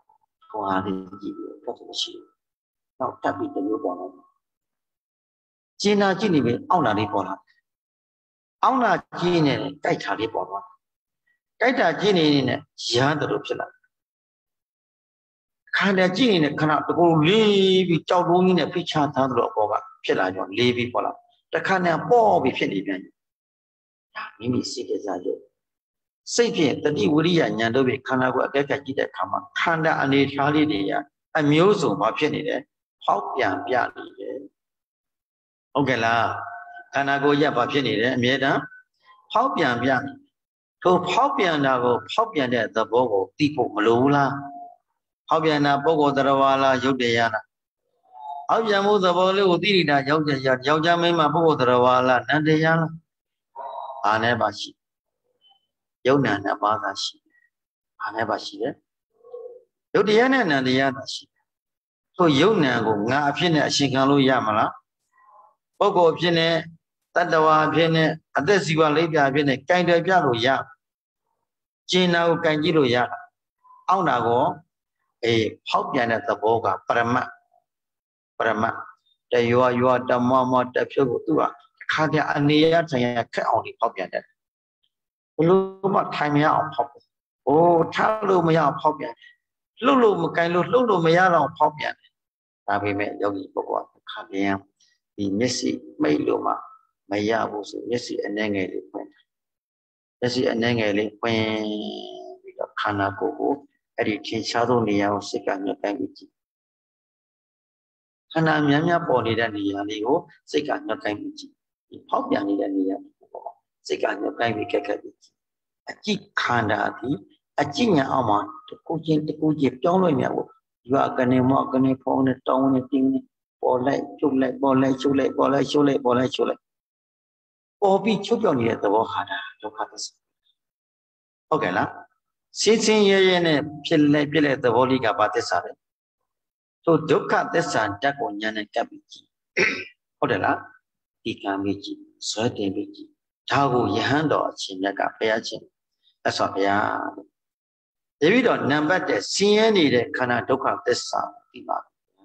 သွားတယ်ကြည့်ပြီးတော့မရှိဘူးနောက်တက်ပြီးတစ်မျိုးပေါ်လာကျင်းနာကြည့်နေပြီအောင့်တာလေးပေါ်လာအောင့်တာကြည့်နေတယ်ကြိုက်တာလေးပေါ်သွားကြိုက်တာကြည့်နေနေရမ်းတယ်လို့ဖြစ်လာခန္ဓာကြည့်နေတဲ့ခဏတကူလေးပြီးကြောက်လုံးကြီးနဲ့ဖိချထားသလိုအပေါ်ကဖြစ်လာကြောင်းလေးပြီးပေါ်လာတခါနဲ့ပေါ့ပြီးဖြစ်နေပြန်တယ်ဒါမိမိစိတ်ကစားရုပ်စိတ်ဖြင့်တတိဝိရိယဉာဏ်တို့ဖြင့်ခန္ဓာကိုအကဲခတ်ကြည့်တဲ့အခါမှာခန္ဓာအနေထားလေးတွေကအမျိုးစုံဘာဖြစ်နေတယ်ဖောက်ပြန်ပြနေတယ်ဟုတ်ကဲ့လားခန္ဓာကိုယ်ရဘာဖြစ်နေတယ်အမြဲတမ်းဖောက်ပြန်ပြနေထိုဖောက်ပြန်တာကိုဖောက်ပြန်တဲ့သဘောကိုသိဖို့မလိုဘူးလားဖောက်ပြန်တာပုဂ္ဂိုလ်တရားဝါလားရုပ်တရားလားဖောက်ပြန်မှုသဘောလေးကိုသိနေတာယောက်ျားမိန်းမပုဂ္ဂိုလ်တရားဝါလားနံတရားလားအားနဲ့ပါရှိယုံနာနဲ့ပါသာရှိအားနဲ့ပါရှိတယ်ရုပ်တရားနဲ့နံတရားသာရှိထိုယုံနာကိုငါအဖြစ်နဲ့အရှင်ခံလို့ရမလားပုဂ္ဂိုလ်အဖြစ်နဲ့တတ္တဝါအဖြစ်နဲ့အသက်စီဝါလိပ်ပြအဖြစ်နဲ့ကင်တယ်ပြလို့ရကျင်နာကိုကင်ကြည့်လို့ရအောင့်တာကိုဖောက်ပြန်တဲ့သဘောကပရမတ်တရွာတမမတဖြုတ်ကိုသူကခါပြအနေရထိုင်ရခက်အောင်ဒီဖောက်ပြန်တယ်ဘလို့မှထိုင်မရအောင်ဖောက်ပြန်ထားလို့မရအောင်ဖောက်ပြန်လှုပ်လို့မကင်လို့လှုပ်လို့မရတော့ဖောက်ပြန်တယ်ဒါပေမဲ့ယောဂီပုဂ္ဂိုလ်ကခါပြန်ဒီမျက်စိမိတ်လို့မှမရဘူးဆိုမျက်စိအနှဲငယ်လေးဖွင့်မျက်စိအနှဲငယ်လေးဖွင့်ပြီးတော့ခန္ဓာကိုယ်ကိုအဲ့ဒီထင်ရှားသောနေရာကိုစိတ်ကညှို့တိုင်းပြီးကြည့်ခန္ဓာများများပေါ်နေတဲ့နေရာလေးကိုစိတ်ကညှို့တိုင်းပြီးကြည့်ဒီဖောက်ပြန်နေတဲ့နေရာကိုစိတ်ကညှို့တိုင်းပြီးကက်ပြီးကြည့်အကြည့်ခန္ဓာသည်အကြည့်ညာအောင်မှာတကူချင်းပြောင်းလို့မရဘူးရွာကနေမောကနေဖုံးနဲ့တောင်းနဲ့တင်းနဲ့ပေါ်လိုက်ချုပ်လိုက်ပေါ်လိုက်ချုပ်လိုက်ပေါ်လိုက်ချုပ်လိုက်ပေါ်လိုက်ချုပ်လိုက်ပေါ်ပြီးချုပ်ပြောင်းနေတဲ့သဘောဟာတာဒုက္ခသစ္စာဟုတ်ကဲ့လားစင်းရဲနဲ့ဖြစ်လိုက်သဘောလေးကဘာသစ္စာလဲသို့ဒုက္ခသစ္စာဓာတ်ကိုဉာဏ်နဲ့ကပ်ပြီးကြည့်ဟုတ်တယ်လားဒီကံပြီးကြည့်ဇွဲတင်ပြီးကြည့်ဒါကိုယဟန်တော်အရှင်မြတ်ကဘုရားရှင်သက်စွာဘုရားတပြီးတော့နံပါတ်1ဆင်းရဲနေတဲ့ခန္ဓာဒုက္ခသစ္စာဒီပါ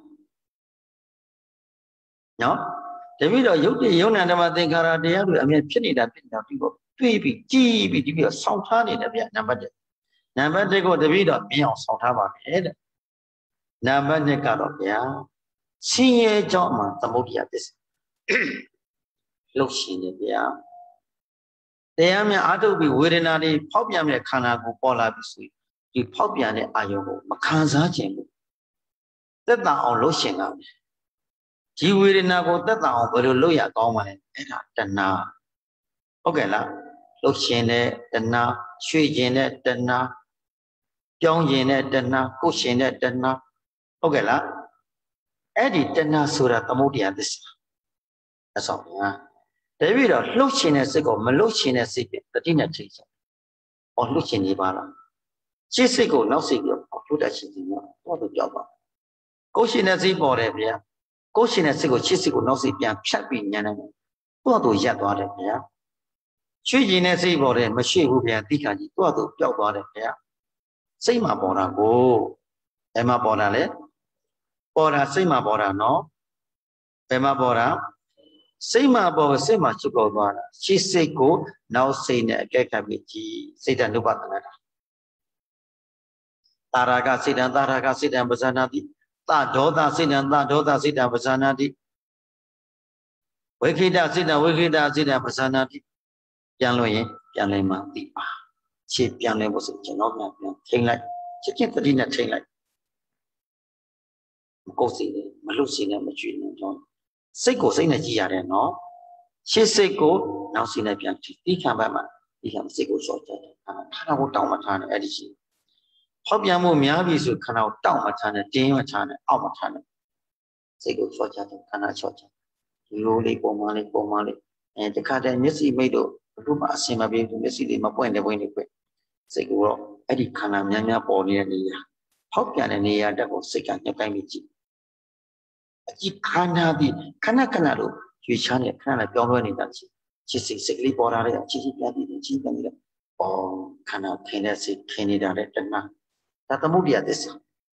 နော်တပြီးတော့ယုတ်တိယုံနာဓမ္မသင်္ခါရတရားတွေအမြဲဖြစ်နေတာဖြစ်နေတာဒီကိုတွေးပြီးကြည့်ပြီးဒီပြီးတော့ဆောင်းထားနေတယ်ဗျနံပါတ်1နံပါတ်1ကိုတပြီးတော့မြင်အောင်ဆောင်းထားပါမယ်တဲ့နံပါတ်2ကတော့ဗျာဆင်းရဲကြောင်းမှာသမုဒ္ဒရာသစ္စာလှုပ်ရှင်နေဗျာတရားများအာထုပ်ပြီးဝေဒနာတွေဖောက်ပြန်တဲ့ခန္ဓာကိုပေါ်လာပြီးဆိုရင်ဒီဖောက်ပြန်တဲ့အာယုံကိုမခံစားခြင်းဘူးသက်သာအောင်လှုပ်ရှင်တာဒီဝေဒနာကိုသက်သာအောင်ဘယ်လိုလုပ်ရကောင်းမလဲအဲ့ဒါတဏှာဟုတ်ကဲ့လားလှုပ်ရှင်တဲ့တဏှာရွှေ့ခြင်းတဲ့တဏှာပြောင်းခြင်းတဲ့တဏှာကိုယ်ရှင်တဲ့တဏှာဟုတ်ကဲ့လားအဲ့ဒီတဏှာဆိုတာသမုဒ္ဒရာသစ္စာအဆောင်ဗျာတပည့်တော့လှုပ်ရှင်တဲ့စိတ်ကိုမလှုပ်ရှင်တဲ့စိတ်တတိနဲ့ထိတ်ချက်။လှုပ်ရှင်နေပါလား။ရှေ့စိတ်ကိုနောက်စိတ်ကိုလှုပ်တတ်ရှင်နေတော့တော့ကြောက်ပါ။ကိုယ်ရှင်တဲ့စိတ်ပေါ်တယ်ဗျာ။ကိုယ်ရှင်တဲ့စိတ်ကိုရှေ့စိတ်ကိုနောက်စိတ်ပြန်ဖြတ်ပြီးညံနေတယ်။တော့ရပ်သွားတယ်ဗျာ။ရွှေ့ရှင်တဲ့စိတ်ပေါ်တယ်မရှိဘူးဗျာ။တိခါကြီးတော့ပျောက်သွားတယ်ဗျာ။စိတ်မှာပေါ်တာကိုဘယ်မှာပေါ်တာလဲ။ပေါ်တာစိတ်မှာပေါ်တာနော်။ဘယ်မှာပေါ်တာစိတ်မှာပေါ်စိတ်မှာချုပ်ပေါ်သွားတာရှေ့စိတ်ကိုနောက်စိတ်နဲ့အကဲခတ်ပြီးကြည်စိတ်တ ानु ပသနာတာရာဂစိတ်တံပဇာနာတိသဒေါသစိတ်တံပဇာနာတိဝိခိတစိတ်တံပဇာနာတိပြန်လို့ရင်ပြန်လဲမှသိပါရှေ့ပြန်လဲဖို့ဆိုကျွန်တော်ပြန်ထိန်လိုက်ချက်ချင်းတတိနဲ့ထိန်လိုက်မကုတ်စီနဲ့မလွတ်စီနဲ့မကျွေးနဲ့တော့စိတ်ကိုစိတ်နဲ့ကြည်ရတယ်နော်ရှေ့စိတ်ကိုနောက်စိတ်နဲ့ပြန်ကြည့်ဒီခံဘက်မှာဒီခံစိတ်ကိုစော့ကြတယ်ခန္ဓာကိုတောင်းမထားနဲ့အဲ့ဒီရှိဖောက်ပြန်မှုများပြီဆိုခန္ဓာကိုတောင်းမထားနဲ့တင်းမထားနဲ့အောက်မထားနဲ့စိတ်ကိုစော့ကြတယ်ခန္ဓာစော့ကြဒီလိုလေးပုံမှန်လေးတခါတည်းမျက်စိမိတ်တို့ဘလို့မှအစင်မပြေဘူးမျက်စိလေးမပွင့်တဲ့ပွင့်နေပွင့်စိတ်ကိုတော့အဲ့ဒီခန္ဓာများပေါ်နေတဲ့နေရာဖောက်ပြန်တဲ့နေရာတက်ကိုစိတ်ကညှို့ကိုင်းပြီးကြည့်အကြည့်ခန္ဓာဒီခဏလို့ရွေချမ်းနေခဏနဲ့ပြောင်းလဲနေတာချစ်စိတ်ကလေးပေါ်လာတဲ့အချစ်ပြန်ပြီးချစ်ပြန်ပြီးတော့ခန္ဓာခင်းတဲ့စိတ်ခင်းနေတာတဲ့တဏှာဒါသမုဒ္ဒရာသစ္စာခ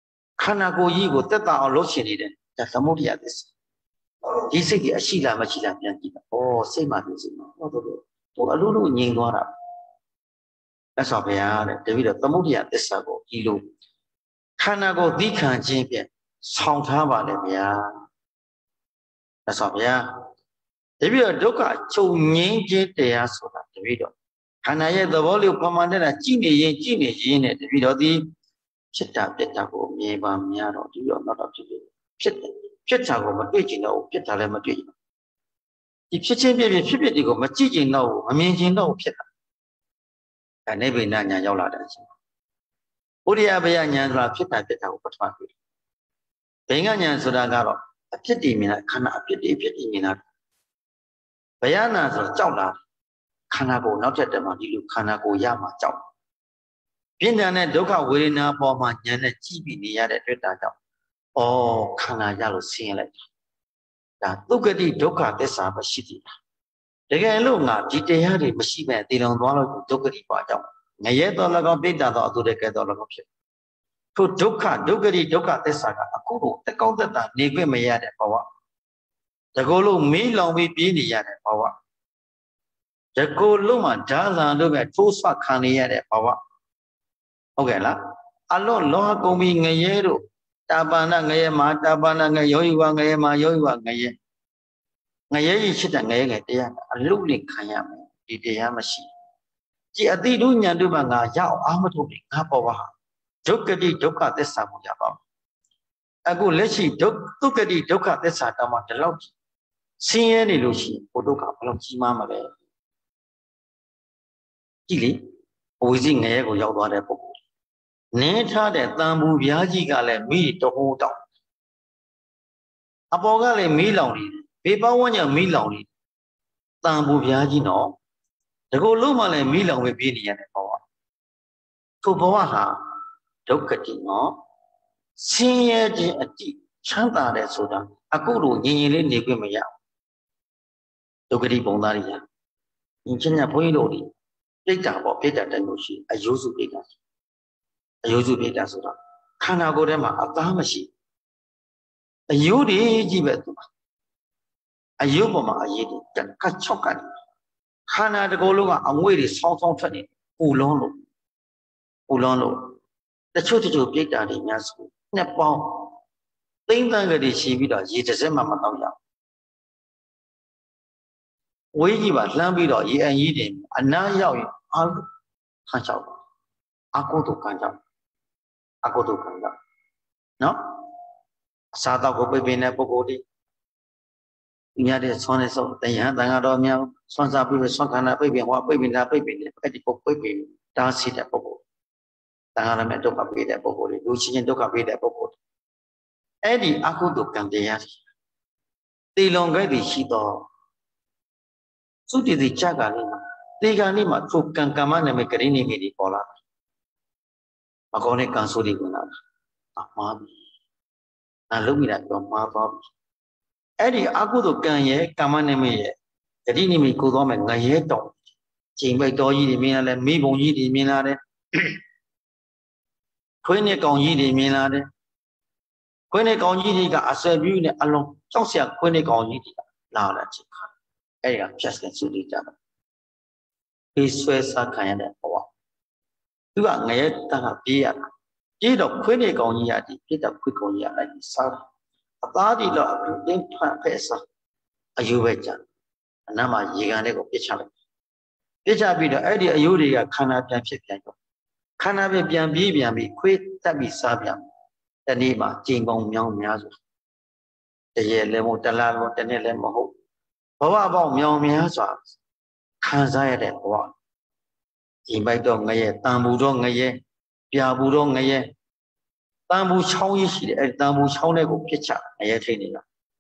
khana ko yi ko tet ta lo shin ni de da samudaya thissa di siat ki ashi la machi la pyan jit oh siat ma pyan siat ma ho to a lu lu ngin twa da That's why bhaya de tebbi do samudaya thissa ko ji lo khana ko thi khan chin phit saung tha ba le bhaya That's why bhaya tebbi do dukkha chung ngin chin taya soda tebbi do khana ye thabo lo pama ne da ji ne yin ne tebbi do thi phit ta pit ta ko mye ba mya do tebbi do not phit phit ta ko ma twai chin do phit ta le ma twai di phit chin phit di ko ma ji chin do ma myin chin do phit taနိဗ္ဗာန်ညာရောက်လာတဲ့အချိန်ဥရိယဘယညာဆိုတာဖြစ်တာကိုပထမတွေ့ဘိင်္ဂညာဆိုတာကတော့အဖြစ်တည်မြင်တာခန္ဓာအဖြစ်တည်မြင်တာဘယနာဆိုကြောက်လာခန္ဓာကိုယ်နောက်ထပ်တည်းမှာဒီလိုခန္ဓာကိုယ်ရမှာကြောက်ပြင်းထန်တဲ့ဒုက္ခဝေဒနာပေါ်မှာဉာဏ်နဲ့ကြည့်ပြီးနေရတဲ့တွေ့တာကြောင့်ဩခန္ဓာရလို့ဆင်းရဲလိုက်တာဒါသုက္ကတိဒုက္ခသစ္စာပဲရှိသေးတာတကယ်လို့ငါဒီတရားတွေမရှိမဲ့တည်လုံသွားလို့ဒုက္ခတိပါကြောင့်ငရဲတော်၎င်းပိဋ္ဌာတော်အတူတကယ်တော်၎င်းဖြစ်ထိုဒုက္ခဒုက္ခတိဒုက္ခသစ္စာကအခုတော့တကောင်းသက်တာနေခွင့်မရတဲ့ဘဝတကောလို့မီးလောင်ပြီးပြေးနေရတဲ့ဘဝတကောလို့မှဓာဇာတို့ပဲထိုးဆွခံနေရတဲ့ဘဝဟုတ်ကဲ့လားအလွန်လောဟကုန်ပြီးငရဲတို့တာပါဏငရဲမှာတာပါဏငယောဟိဝငရဲမှာယောဟိဝငရဲငရဲကြီးရှိတဲ့ငရဲငယ်တရားအလုလင်ခံရမယ်ဒီတရားမရှိကြည်အတိတုညာတုမှာငါရအောင်အာမထုတ်ပြီးငါပေါ်ပါဒုက္ခတိဒုက္ခသစ္စာကိုရပါမယ်အခုလက်ရှိသုက္ကတိဒုက္ခသစ္စာတောင်မှဒီလောက်ဆင်းရဲနေလို့ရှိရင်ဘုဒ္ဓကဘယ်လောက်ကြီးမားမလဲကြည်လေအဝိဇ္ဇငရဲကိုရောက်သွားတဲ့ပုဂ္ဂိုလ်နင်းထားတဲ့တန်ဘူးပြားကြီးကလည်းမိတဟိုးတောက်အပေါ်ကလည်းမီးလောင်နေတယ်ဘေးပဝန်းကျင်မီးလောင်နေတန်ဘူးပြားကြီးနော်တကူလုံးမှလည်းမီးလောင်ပဲပြေးနေရတဲ့ဘဝထိုဘဝဟာဒုက္ခတိနော်ဆင်းရဲခြင်းအတိချမ်းသာတဲ့ဆိုတာအခုလိုငြိမ်ငြိမ်လေးနေခွင့်မရဘူးဒုက္ခတိပုံသားတွေညာညီချင်းညာဘုန်းကြီးတို့တွေပြိတ္တာပေါ့ပြိတ္တာတမျိုးရှိအယုစုပြိတ္တာအယုစုပြိတ္တာဆိုတာခန္ဓာကိုယ်ထဲမှာအသားမရှိအယုတွေကြီးပဲသူအယုပေါ်မှာအရေးတွေတကတ်6ကန်ခန္ဓာတစ်ခုလုံးကအငွေ့တွေဆောင်းဆောင်းထွက်နေပူလုံးလို့တချို့ပြိတ္တာတွေများစုနှစ်ပေါင်းသိမ့်တန်းကလေးရှိပြီးတော့ရေတစ်စက်မှမတော့ရဝေးကြီးပါလှမ်းပြီးတော့ရေအန်ကြီးတွေအနားရောက်ရင်အားခန်းချောက်အကုသိုလ်ကံကြောင့်နော်အစာတော့ကိုပြင်းတဲ့ပုဂ္ဂိုလ်တွေညတဲ့ဆွမ်းနေစုံတယဟန်တန်ကတော့များဆွမ်းစားပြီးဆွမ်းခန္ဓာပြင်းဟောပြင်းတာပြင်းအဲ့ဒီပုဂ္ဂိုလ်ပြင်းတားစီတဲ့ပုဂ္ဂိုလ်တန်ခါရမဲ့ဒုက္ခပေးတဲ့ပုဂ္ဂိုလ်တွေလူချင်းဒုက္ခပေးတဲ့ပုဂ္ဂိုလ်တွေအဲ့ဒီအကုသိုလ်ကံတရားတေလွန်ခဲ့သည်ရှိတော့သုတိတိကြကလေးမှာတေကံလေးမှာထိုကံကမ္မနာမည်ဂရိနိမိတ်ပေါ်လာမကောင်းတဲ့ကံဆိုးတွေဝင်လာမှားပြီလုံးမိတာတော့မှားသွားပြီအဲ့ဒီအကုသိုလ်ကံရဲ့ကမ္မနာမည်ရဲ့ဂရိနိမိတ်ကိုသွားမယ်ငရဲတောင်ချိန်ပိတ်တော်ကြီးတွေမြင်လာတယ်မိဘုံကြီးတွေမြင်လာတယ်ခွေးနဲ့ကောင်ကြီးတွေမြင်လာတယ်ခွေးနဲ့ကောင်ကြီးတွေကအဆွဲပြူးနဲ့အလုံးကြောက်စရာခွေးနဲ့ကောင်ကြီးတွေလာလာချင်ခါအဲ့ဒီကဖြတ်တဲ့စုလေးကြတော့ဖေးဆွဲစားခံရတဲ့ဘဝသူကငရဲတန်းကပြေးရတာပြေးတော့ခွေးနဲ့ကောင်ကြီးရတယ်ပြေးတော့ခွေးကောင်ကြီးရလိုက်စားအသားဒီတော့အတင်းဖန်ဖဲစားအယုပဲကြအနမ်းမှာရေကန်လေးကိုပြစ်ချလိုက်ပြီးတော့အဲ့ဒီအယုတွေကခန္ဓာပြန်ဖြစ်ပြန်တော့ခန္ဓာပြန်ပြေးပြန်ပြီးခွေးတက်ပြီးစားပြန်တနေ့မှာကြိမ်ပေါင်းမြောင်းများစွာတရေလည်းမဟုတ်တလားလည်းတနေ့လည်းမဟုတ်ဘဝပေါင်းမြောင်းများစွာခံစားရတဲ့ဘဝကြိမ်ပိုက်တော့ငရဲတန်ဘူးတော့ငရဲပြာဘူးတော့ငရဲတန်ဘူးချောင်းကြီးရှိတယ်အဲ့တန်ဘူးချောင်းတွေကိုပြစ်ချငရဲထိနေတာ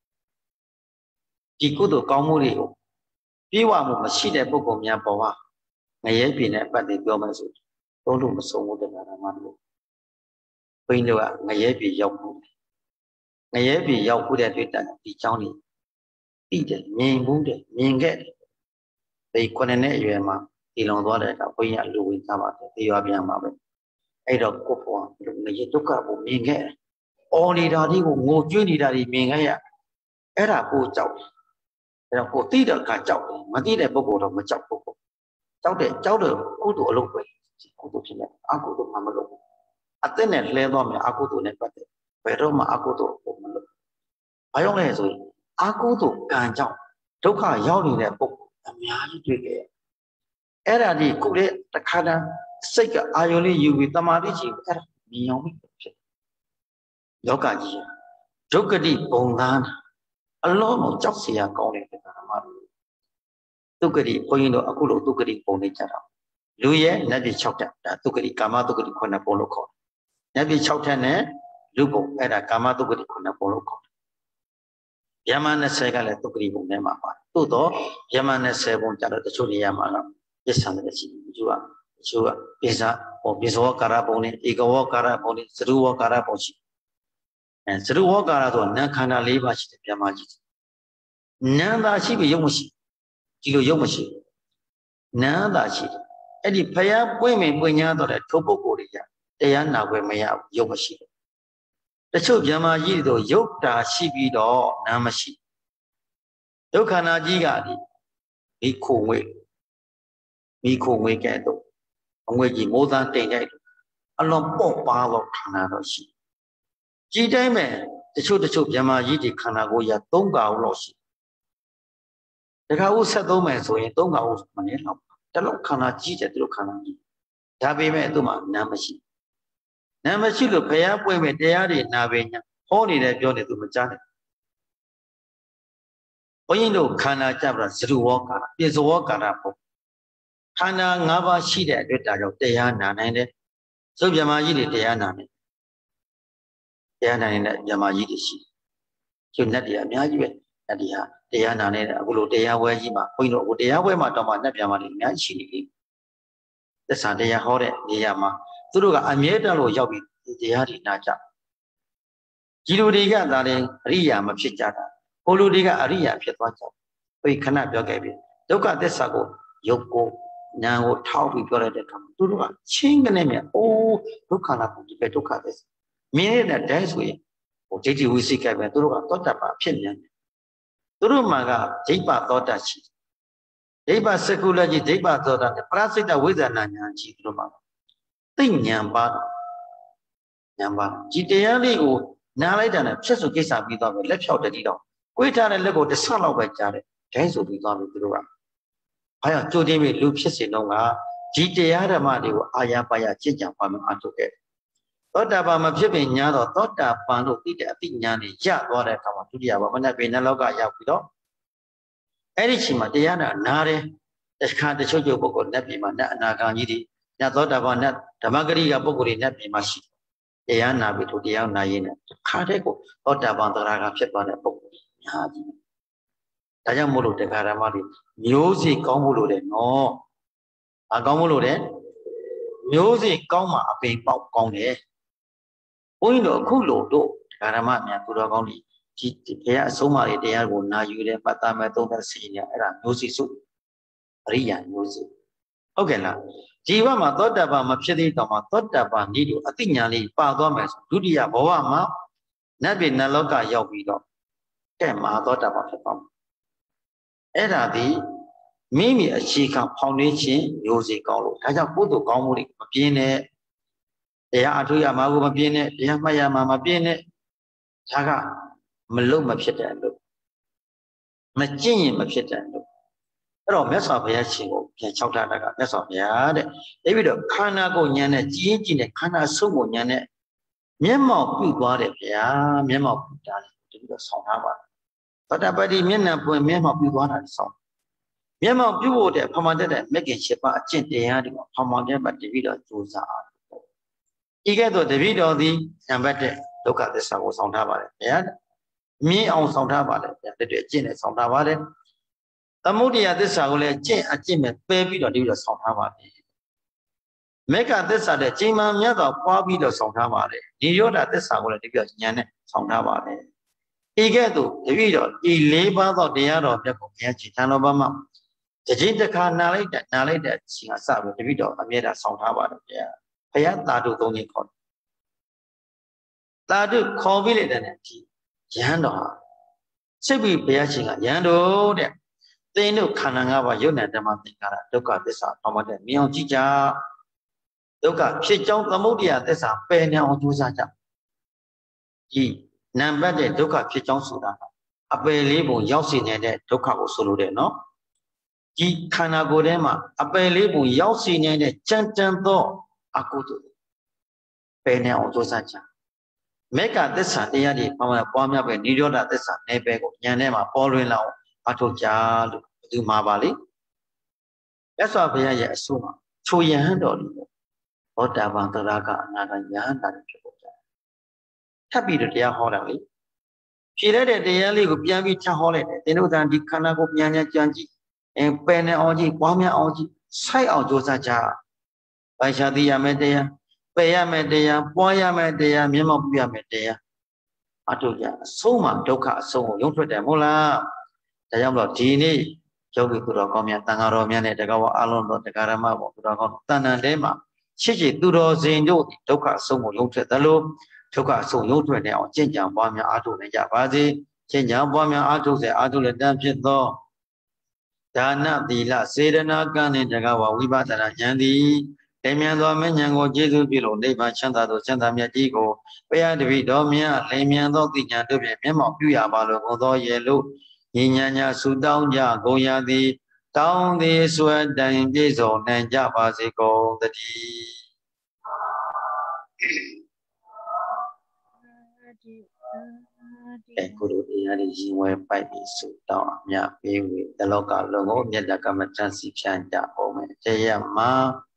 ဒီကုသိုလ်ကောင်းမှုတွေကိုပြေဝမှုမရှိတဲ့ပုဂ္ဂိုလ်များဘဝငရဲပြည်နဲ့ပတ်သက်ပြောမယ်ဆိုတော့လို့မဆုံးဘူးတရားဓမ္မတို့ဘိန်းတို့ကငရဲပြည်ရောက်မှုငရဲပြည်ရောက်မှုတဲ့တွေ့တဲ့ဒီเจ้านี่ပြီးတယ်မြင်မှုတယ်မြင်ခဲ့တယ်ဒီ9နှစ်အရွယ်မှာဒီလုံသွားတဲ့အခါဘုန်းကြီးအလူဝင်သားပါတယ်ဒီရွာပြန်မှာပဲအဲ့တော့ကိုဘွားငရဲဒုက္ခကိုမြင်ခဲ့အော်နေတာတွေကိုငိုကြွေးနေတာတွေမြင်ခဲ့ရအဲ့ဒါကိုကြောက်တယ်အဲ့တော့ကိုသိတဲ့အခါကြောက်တယ်မသိတဲ့ပုဂ္ဂိုလ်တော့မကြောက်ဘူးကြောက်တယ်ကုသိုလ်အလုပ်ပဲကုသိုလ်ဖြစ်နေအကုသိုလ်မှမလုပ်ဘူးအသက်နဲ့လဲသွားမယ်အကုသိုလ်နဲ့ပတ်သက်ဘယ်တော့မှအကုသိုလ်ကိုမလုပ်ဘာကြောင့်လဲဆိုရင်အကုသိုလ်ကံကြောင့်ဒုက္ခရောက်နေတဲ့ပုဂ္ဂိုလ်အများကြီးတွေ့ခဲ့အဲ့ဒါဒီခုလေတခါတည်းစိတ်ကအာယုံလေးယူပြီးတမာတိချီအဲ့ဒါမြင်အောင်ဖြစ်လောကကြီးဒုက္ခတိပုံသားအလုံးစုံကြောက်เสียကောင်းတဲ့ဓမ္မတွေဒုက္ခတိဘုန်းကြီးတို့အခုလိုဒုက္ခတိပုံနေကြတာလူရဲ့နတ်ပြည်6တက်ဒါဒုက္ခတိကာမဒုက္ခတိ9ပုံလို့ခေါ်တယ်နတ်ပြည်6တက်နဲ့လူပုံအဲ့ဒါကာမဒုက္ခတိ9ပုံလို့ခေါ်တယ်ဗျမ20ကလည်းဒုက္ခတိပုံထဲမှာပါတယ်သို့တော့ဗျမ20ပုံကြတော့တချို့နေရာမှာတော့ပစ္စံတဲ့ရှိတချို့ကပိဇာပိဇောကာရပုံနဲ့ဧကဝောကာရပုံနဲ့သရုဝောကာရပုံရှိသရုဝောကာရဆိုနံခန္ဓာ4ပါးရှိတယ်ဗျမကြီးနံသာရှိပြီးရုပ်မရှိဒီလိုရုပ်မရှိနံသာရှိတယ်အဲ့ဒီဖယားပွင့်ပွင့်ညာတော့တဲ့ထုပ်ပုဂ္ဂိုလ်တွေကတရားနာခွင့်မရဘူးရုပ်မရှိတယ်တချို့ဗျမကြီးတို့ရုပ်တာရှိပြီးတော့နာမရှိဒုက္ခနာကြီးကဒီမိခိုငွေကဲ့သို့အငွေကြီးမိုးသားတိမ်တိုက်အလွန်ပေါ့ပါတော့ခန္ဓာတော့ရှိကြည်တိုင်းမဲ့တချို့ဗျမကြီးတွေခန္ဓာကိုယ်ရ3ခါဦးလောက်ရှိတခါဦး73မယ်ဆိုရင်3ခါဦးမနည်းလောက်တလုံးခန္ဓာကြီးတယ်သူတို့ခန္ဓာကြီးဒါပေမဲ့သူ့မှာနာမရှိလို့ဘုရားပွင့်မဲ့တရားတွေနာပဲညာဟောနေတယ်ပြောနေသူမကြားနဲ့ဘုန်းကြီးတို့ခန္ဓာကြပြဇရုဝောကာပိဇဝောကာရပုံခန္ဓာ5ပါးရှိတဲ့အတွက်ဒါကြောင့်တရားနာနိုင်တယ်သုဗျမကြီးတွေတရားနာနိုင်တဲ့ဗျမကြီးတွေရှိကျုပ်နတ်တွေအများကြီးပဲနတ်တွေဟာတရားနာနေတဲ့အခုလိုတရားဝဲကြီးမှာဘုန်းကြီးတို့အခုတရားဝဲမှာတော့မှနတ်ဗျမတွေအများကြီးရှိနေပြီသစ္စာတရားဟောတဲ့နေရာမှာသူတို့ကအမြဲတမ်းလို့ရောက်ပြီးတရားတွေနာကြဒီလူတွေကသာတယ်အရိယာမဖြစ်ကြတာဟိုလူတွေကအရိယာဖြစ်သွားကြဘုရားခဏပြောခဲ့ပြီဒုက္ခသစ္စာကိုရုပ်ကိုဉာဏ်ကိုထောက်ပြီးပြောရတဲ့အခါမှာသူတို့ကချင်းကနေမြအိုးဒုက္ခနာကိုဒီပဲဒုက္ခသစ္စာမြင်နေတဲ့တိုင်းဆိုရင်ဟိုဒိဋ္ဌိဝိသိကပဲသူတို့ကသောတပန်ဖြစ်မြန်တယ်သူတို့မှာကဒိဋ္ဌပသောတရှိဒိဋ္ဌပစကုလကြီးဒိဋ္ဌပသောတနဲ့ပရစိတဝိဇ္ဇာနာဉာဏ်ရှိသူတို့မှာသိဉာဏ်ပါဒီတရားလေးကိုနားလိုက်တာနဲ့ဖြစ်စုကိစ္စပြီးသွားပြီလက်ဖြောက်တတိတော့ကိုယ်ထားတဲ့လက်ကိုတစ်ဆလောက်ပဲကြားတယ်ဒိုင်းဆိုပြီးသွားပြီသူတို့ကဘာကြောင့်ကြိုတင်ပြီးလူဖြစ်စေတော့ကဒီတရားဓမ္မတွေကိုအာရပါရကျင့်ကြံပါမှအထုတ်ခဲ့သောတာပန်မဖြစ်ပင်ညာတော့သောတာပန်လို့သိတဲ့အသိဉာဏ်တွေရသွားတဲ့အခါမှာဒုတိယဘာမနဲ့ပင်နှလောကရောက်ပြီးတော့အဲ့ဒီချိန်မှာတရားနာတယ်တခါတချို့ပုဂ္ဂိုလ်နတ်ပြည်မှာနတ်အနာဂံကြီးတွေနတ်သောတာပန်နတ်ဓမ္မဂရိကပုဂ္ဂိုလ်တွေနတ်ပြည်မှာရှိတရားနာပြီးတို့တရားနာရင်းနဲ့ခါတဲ့ကိုသောတာပန်သရဂါဖြစ်သွားတဲ့ပုဂ္ဂိုလ်များကြီးဒါကြောင့်မို့လို့တရားဓမ္မတွေမျိုးစေ့ကောင်းဖို့လို့တယ်နော်အကောင်းဖို့လို့တယ်မျိုးစေ့ကောင်းမှအပင်ပေါက်ကောင်းတယ်ဘုန်းကြီးတို့အခုလို့တို့တရားဓမ္မများသူတော်ကောင်းတွေဒီဘုရားအဆုံးအမတွေတရားကိုနာယူတယ်ပတ်သားမဲ့သုံးသက်စီနေအဲ့ဒါမျိုးစေ့စုအရိယာမျိုးစေ့ဟုတ်ကဲ့လားဒီဘက်မှာသောတာပန်မဖြစ်သေးတော့မှသောတာပန်ဤလိုအသိဉာဏ်လေးပါသွားမယ်ဆိုဒုတိယဘဝမှာနတ်ပြည်နတ်လောကရောက်ပြီးတော့တဲ့မဟာသောတာပန်ဖြစ်သွားမှာအဲ့ဒါဒီမိမိအခြေခံဖောင်ဒေးရှင်းမျိုးစေ့ကောင်းလို့ဒါကြောင့်ကုသိုလ်ကောင်းမှုတွေမပြင်းနဲ့တရားအထုရမှာကိုမပြင်းနဲ့တရားမှတ်ရမှာမပြင်းနဲ့ဒါကမလုံးမဖြစ်တဲ့အလုပ်မကျင့်ရင်မဖြစ်တဲ့အလုပ်အဲ့တော့မြတ်စွာဘုရားရှင်ကိုပြန်၆ထားတာကမြတ်စွာဘုရားတဲ့ပြီးတော့ခန္ဓာကိုဉာဏ်နဲ့ကြီးကြီးနဲ့ခန္ဓာဆုံးကိုဉာဏ်နဲ့မျက်မှောက်ပြုသွားတယ်ဗျာမျက်မှောက်ပြုတာလေဒီလိုဆောင်းထားပါတယ်သတ္တပတိမျက်နှာပွင့်မျက်မှောက်ပြုသွားတာဆောင်းမျက်မှောက်ပြုဖို့တဲ့ဖမှန်တဲ့မဂ္ဂင်၈ပါးအကျင့်တရားတွေဖမှန်တဲ့မှာတပိတော့ကြိုးစားအားဤကဲ့သို့တပိတော်သည်နံပါတ်1ဒုက္ခသစ္စာကိုဆောင်းထားပါတယ်ဗျာမြင်အောင်ဆောင်းထားပါတယ်ဗျာတဲ့အကျင့်နဲ့ဆောင်းထားပါတယ်သမုဒိယသစ္စာကိုလည်းကျင့်အကျင့်ပဲပယ်ပြီးတော့တပိတော့ဆောင်းထားပါတယ်မေဃသစ္စာတဲ့ချိန်မှမြတ်တော်ပွားပြီးတော့ဆောင်းထားပါတယ်နိရောဓသစ္စာကိုလည်းတပိတော့ဉာဏ်နဲ့ဆောင်းထားပါတယ်ဤကဲ့သို့တပိတော့ဤ၄ပါးသောတရားတော်မြတ်ကိုဘုရားရှင်ထံတော်ဘာမှတခြင်းတစ်ခါနာလိုက်တဲ့အချိန်ကစပြီးတပိတော့အမြဲတမ်းဆောင်းထားပါတယ်ဗျာဘုရားသာဓုသုံးခြင်းခေါ် ta được khó với lại này thì gián đó sẽ bị bé chỉ là gián đó đấy tên được khả năng vào chỗ này để mà tính cả đâu cả tất cả họ mà để miêu chỉ cha đâu cả phía trong tâm mục địa tất cả bên nhau chú sa cha gì nằm bên để đâu cả phía trong số đó à bên lý bùn giáo sinh này để đâu cả có số đấy nó chỉ khả năng của đấy mà à bên lý bùn giáo sinh này để chân chân đó à cô tu bên nhau chú sa cha mấy cái tất cả đây đi mà bao nhiêu bên đi đó tất cả này bên của nhà này mà bao nhiêu nào à chú cha từ mà vào đi cái số bây giờ là số mà chui hàng đó đi ở đà bằng tờ ra cả nhà cái nhà đó đi tháp bị được nhà họ đấy khi đấy để nhà này cũng nhà bị thang họ đấy tên nó đang đi khán giả cũng nhà chăn chỉ em bên này ở gì bao nhiêu ở gì sai ở chỗ sao cha bây giờ thì nhà mình đây bây giờ mình đây bao giờ mình đây miền Bắc bây giờ mình đây à chỗ cha số mà đâu cả số dùng thuật để mua là tại sao mà đi này cho cái tụi nó có miếng tăng ở miếng này để có alon đó để cái làm mà tụi nó có tăng lên đấy mà chỉ tụi nó riêng cho đâu cả số dùng thuật đó luôn đâu cả số dùng thuật này ở trên nhà bao nhiêu ở chỗ này giả bao gì trên nhà bao nhiêu ở chỗ sẽ ở chỗ này đangဖြစ်đóဒါနသီလစေရနာကံနဲ့တကားဝဝိပဿနာဉာဏ်သည်တည်မြန်သောမဉ္ဇဉ်ကိုကျေစုပြုလို့နိဗ္ဗာန်ချမ်းသာသောချမ်းသာမြတ်ကြီးကိုဘုရားတပည့်တော်များလင်မြန်သောသိဉာဏ်တို့ဖြင့်မျက်မှောက်ပြုရပါလို့ဘုသောရဲ့လို့ညီညာညာဆုတောင်းကြကုန်ရသည်တောင်းသည်ဆွဲတိုင်ပြည့်စုံနိုင်ကြပါစေကုန်သတည်းကုလိုတရားတွေရင်ဝဲပိုက်ပြီးဆုတောင်းအမြတ်ပေးဝေတလောကလုံးကိုမြတ်ကမ္မထစီဖြန့်ကြအောင်မယ်တရားမှာ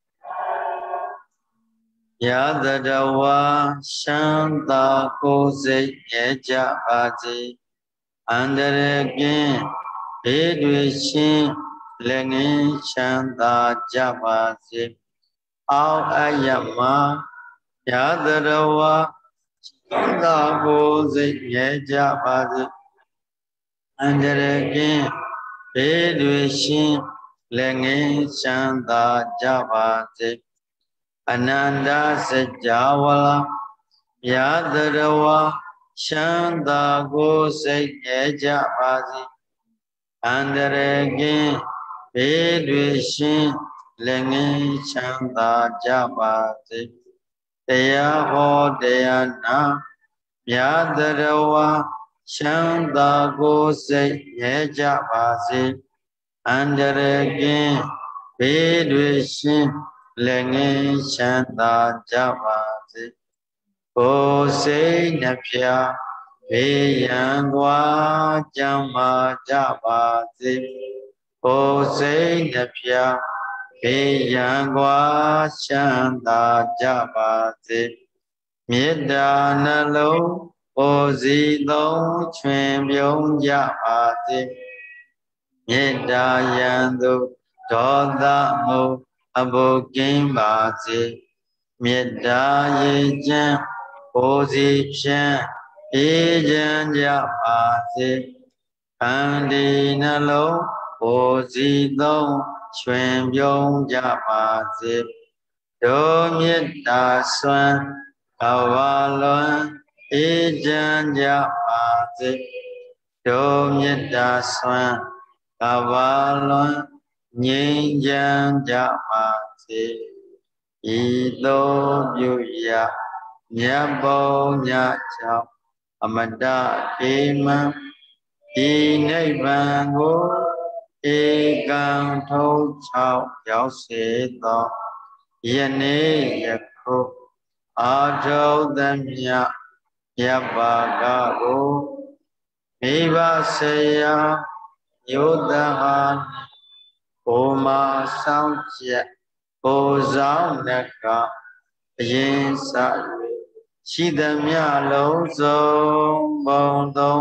ယသတဝါရှမ်းသာကိုယ်စိတ်ငြဲကြပါစေအန္တရာယ်ကင်းဘေးတွေရှင်းလက်ငင်းချမ်းသာကြပါစေအောက်အယမယသတဝါသာကိုယ်စိတ်ငြဲကြပါစေအန္တရာယ်ကင်းဘေးတွေရှင်းလက်ငင်းချမ်းသာကြပါစေအနန္တစัจ java ယသတဝါချမ်းသာကိုယ်စိတ်ငြဲကြပါစေအန္တရာယ်ကင်းဘေးတွေရှင်းလက်ငင်းချမ်းသာကြပါစေတရားဟောတရားနာမြတ်တော်ဝါချမ်းသာကိုယ်စိတ်ငြဲကြပါစေအန္တရာယ်ကင်းဘေးတွေရှင်းလက်ငင်းချမ်းသာကြပါစေကိုယ်စိတ်နှဖျားဘေးရန်ကွာကြမ်းပါကြပါစေကိုယ်စိတ်နှဖျားဘေးရန်ကွာချမ်းသာကြပါစေမေတ္တာနှလုံးပေါ်စီသုံးချွင်ပြုံးကြပါစေမေတ္တာယံသူဒေါသမှုအဘုကင်းပါစေမေတ္တာရေချမ်းပေါ်စီဖြန့်အေးချမ်းကြပါစေခန္ဒီနှလုံးပေါ်စီသုံးချွင်ပြုံးကြပါစေဒုမေတ္တာစွမ်းကဝလွန်အေးချမ်းကြပါစေဒုမေတ္တာစွမ်းကဝလွန်ငြိမ်းချမ်းကြပါစေဤသို့ပြုရမြတ်ဘုံညကြောင့်အမတဧမံဒီနိဗ္ဗာန်ကိုဧကံထုံးချောက်ရောက်စေသောယနေ့ယခုအာထုံသမျှယပ္ပါကကိုမိဘဆေယယုဒဟာကိုမာဆောင်ချက်ကိုဆောင်နကအရင်စရှိသမျှလုံးစုံဘုံ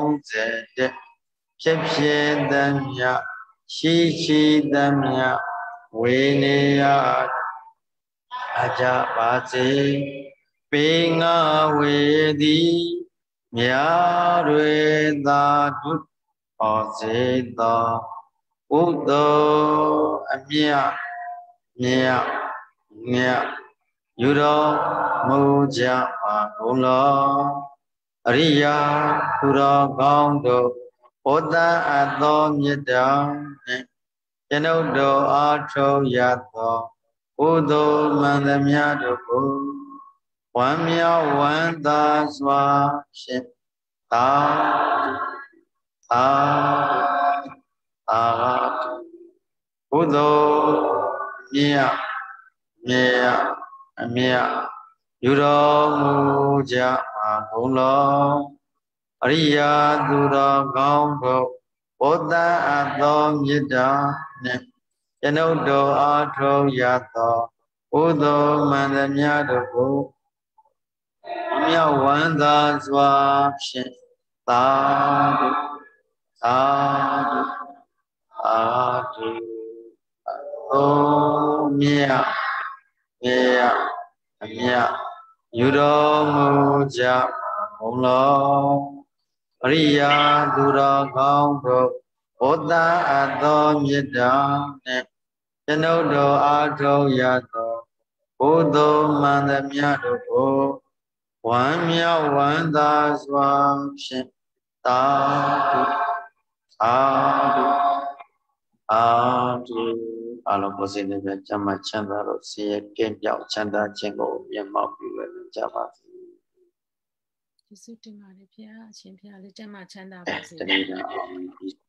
30ဖြစ်ဖြစ်သမျှရှိသမျှဝေနေယအကြပါစေပေငါဝေသည်မြာတွေသာတုဟောစေသောဥဒ္ဓအမြတ်မြတ်ယူတော်မူကြပါကုန်လော Ariya Tura Gaundo Oda Adho Nyeda Yanudo Atro Yato Udo Mandamyado Wamya Wanda Swa Shit Ta Ta Ta Udo Mia Mia Mia Yuro Muja Magulo Ariya Dura Gaundo Oda Adho Nyeda Yanudo Atro Yato Udo Mandamyado Amya Wanda Swa Shit Sadhu Sadhu Sadhu Oh Mya Mya Mya Yuro Muja Molo Ariya Dura Gaundo Oda Adho Nyeda Yanudo Adho Yato Udo Mandamyado Wamya Wanda Swam Sadhu Sadhu Sadhu Alo Posine Chama Chanda Rosi Ken Yao Chanda Chengo Yamao Piwe Java ကျေးဇူးတင်ပါတယ်ဗျာအရှင်ဘုရားလေးကျမ်းမာချမ်းသာပါစေ Thank you.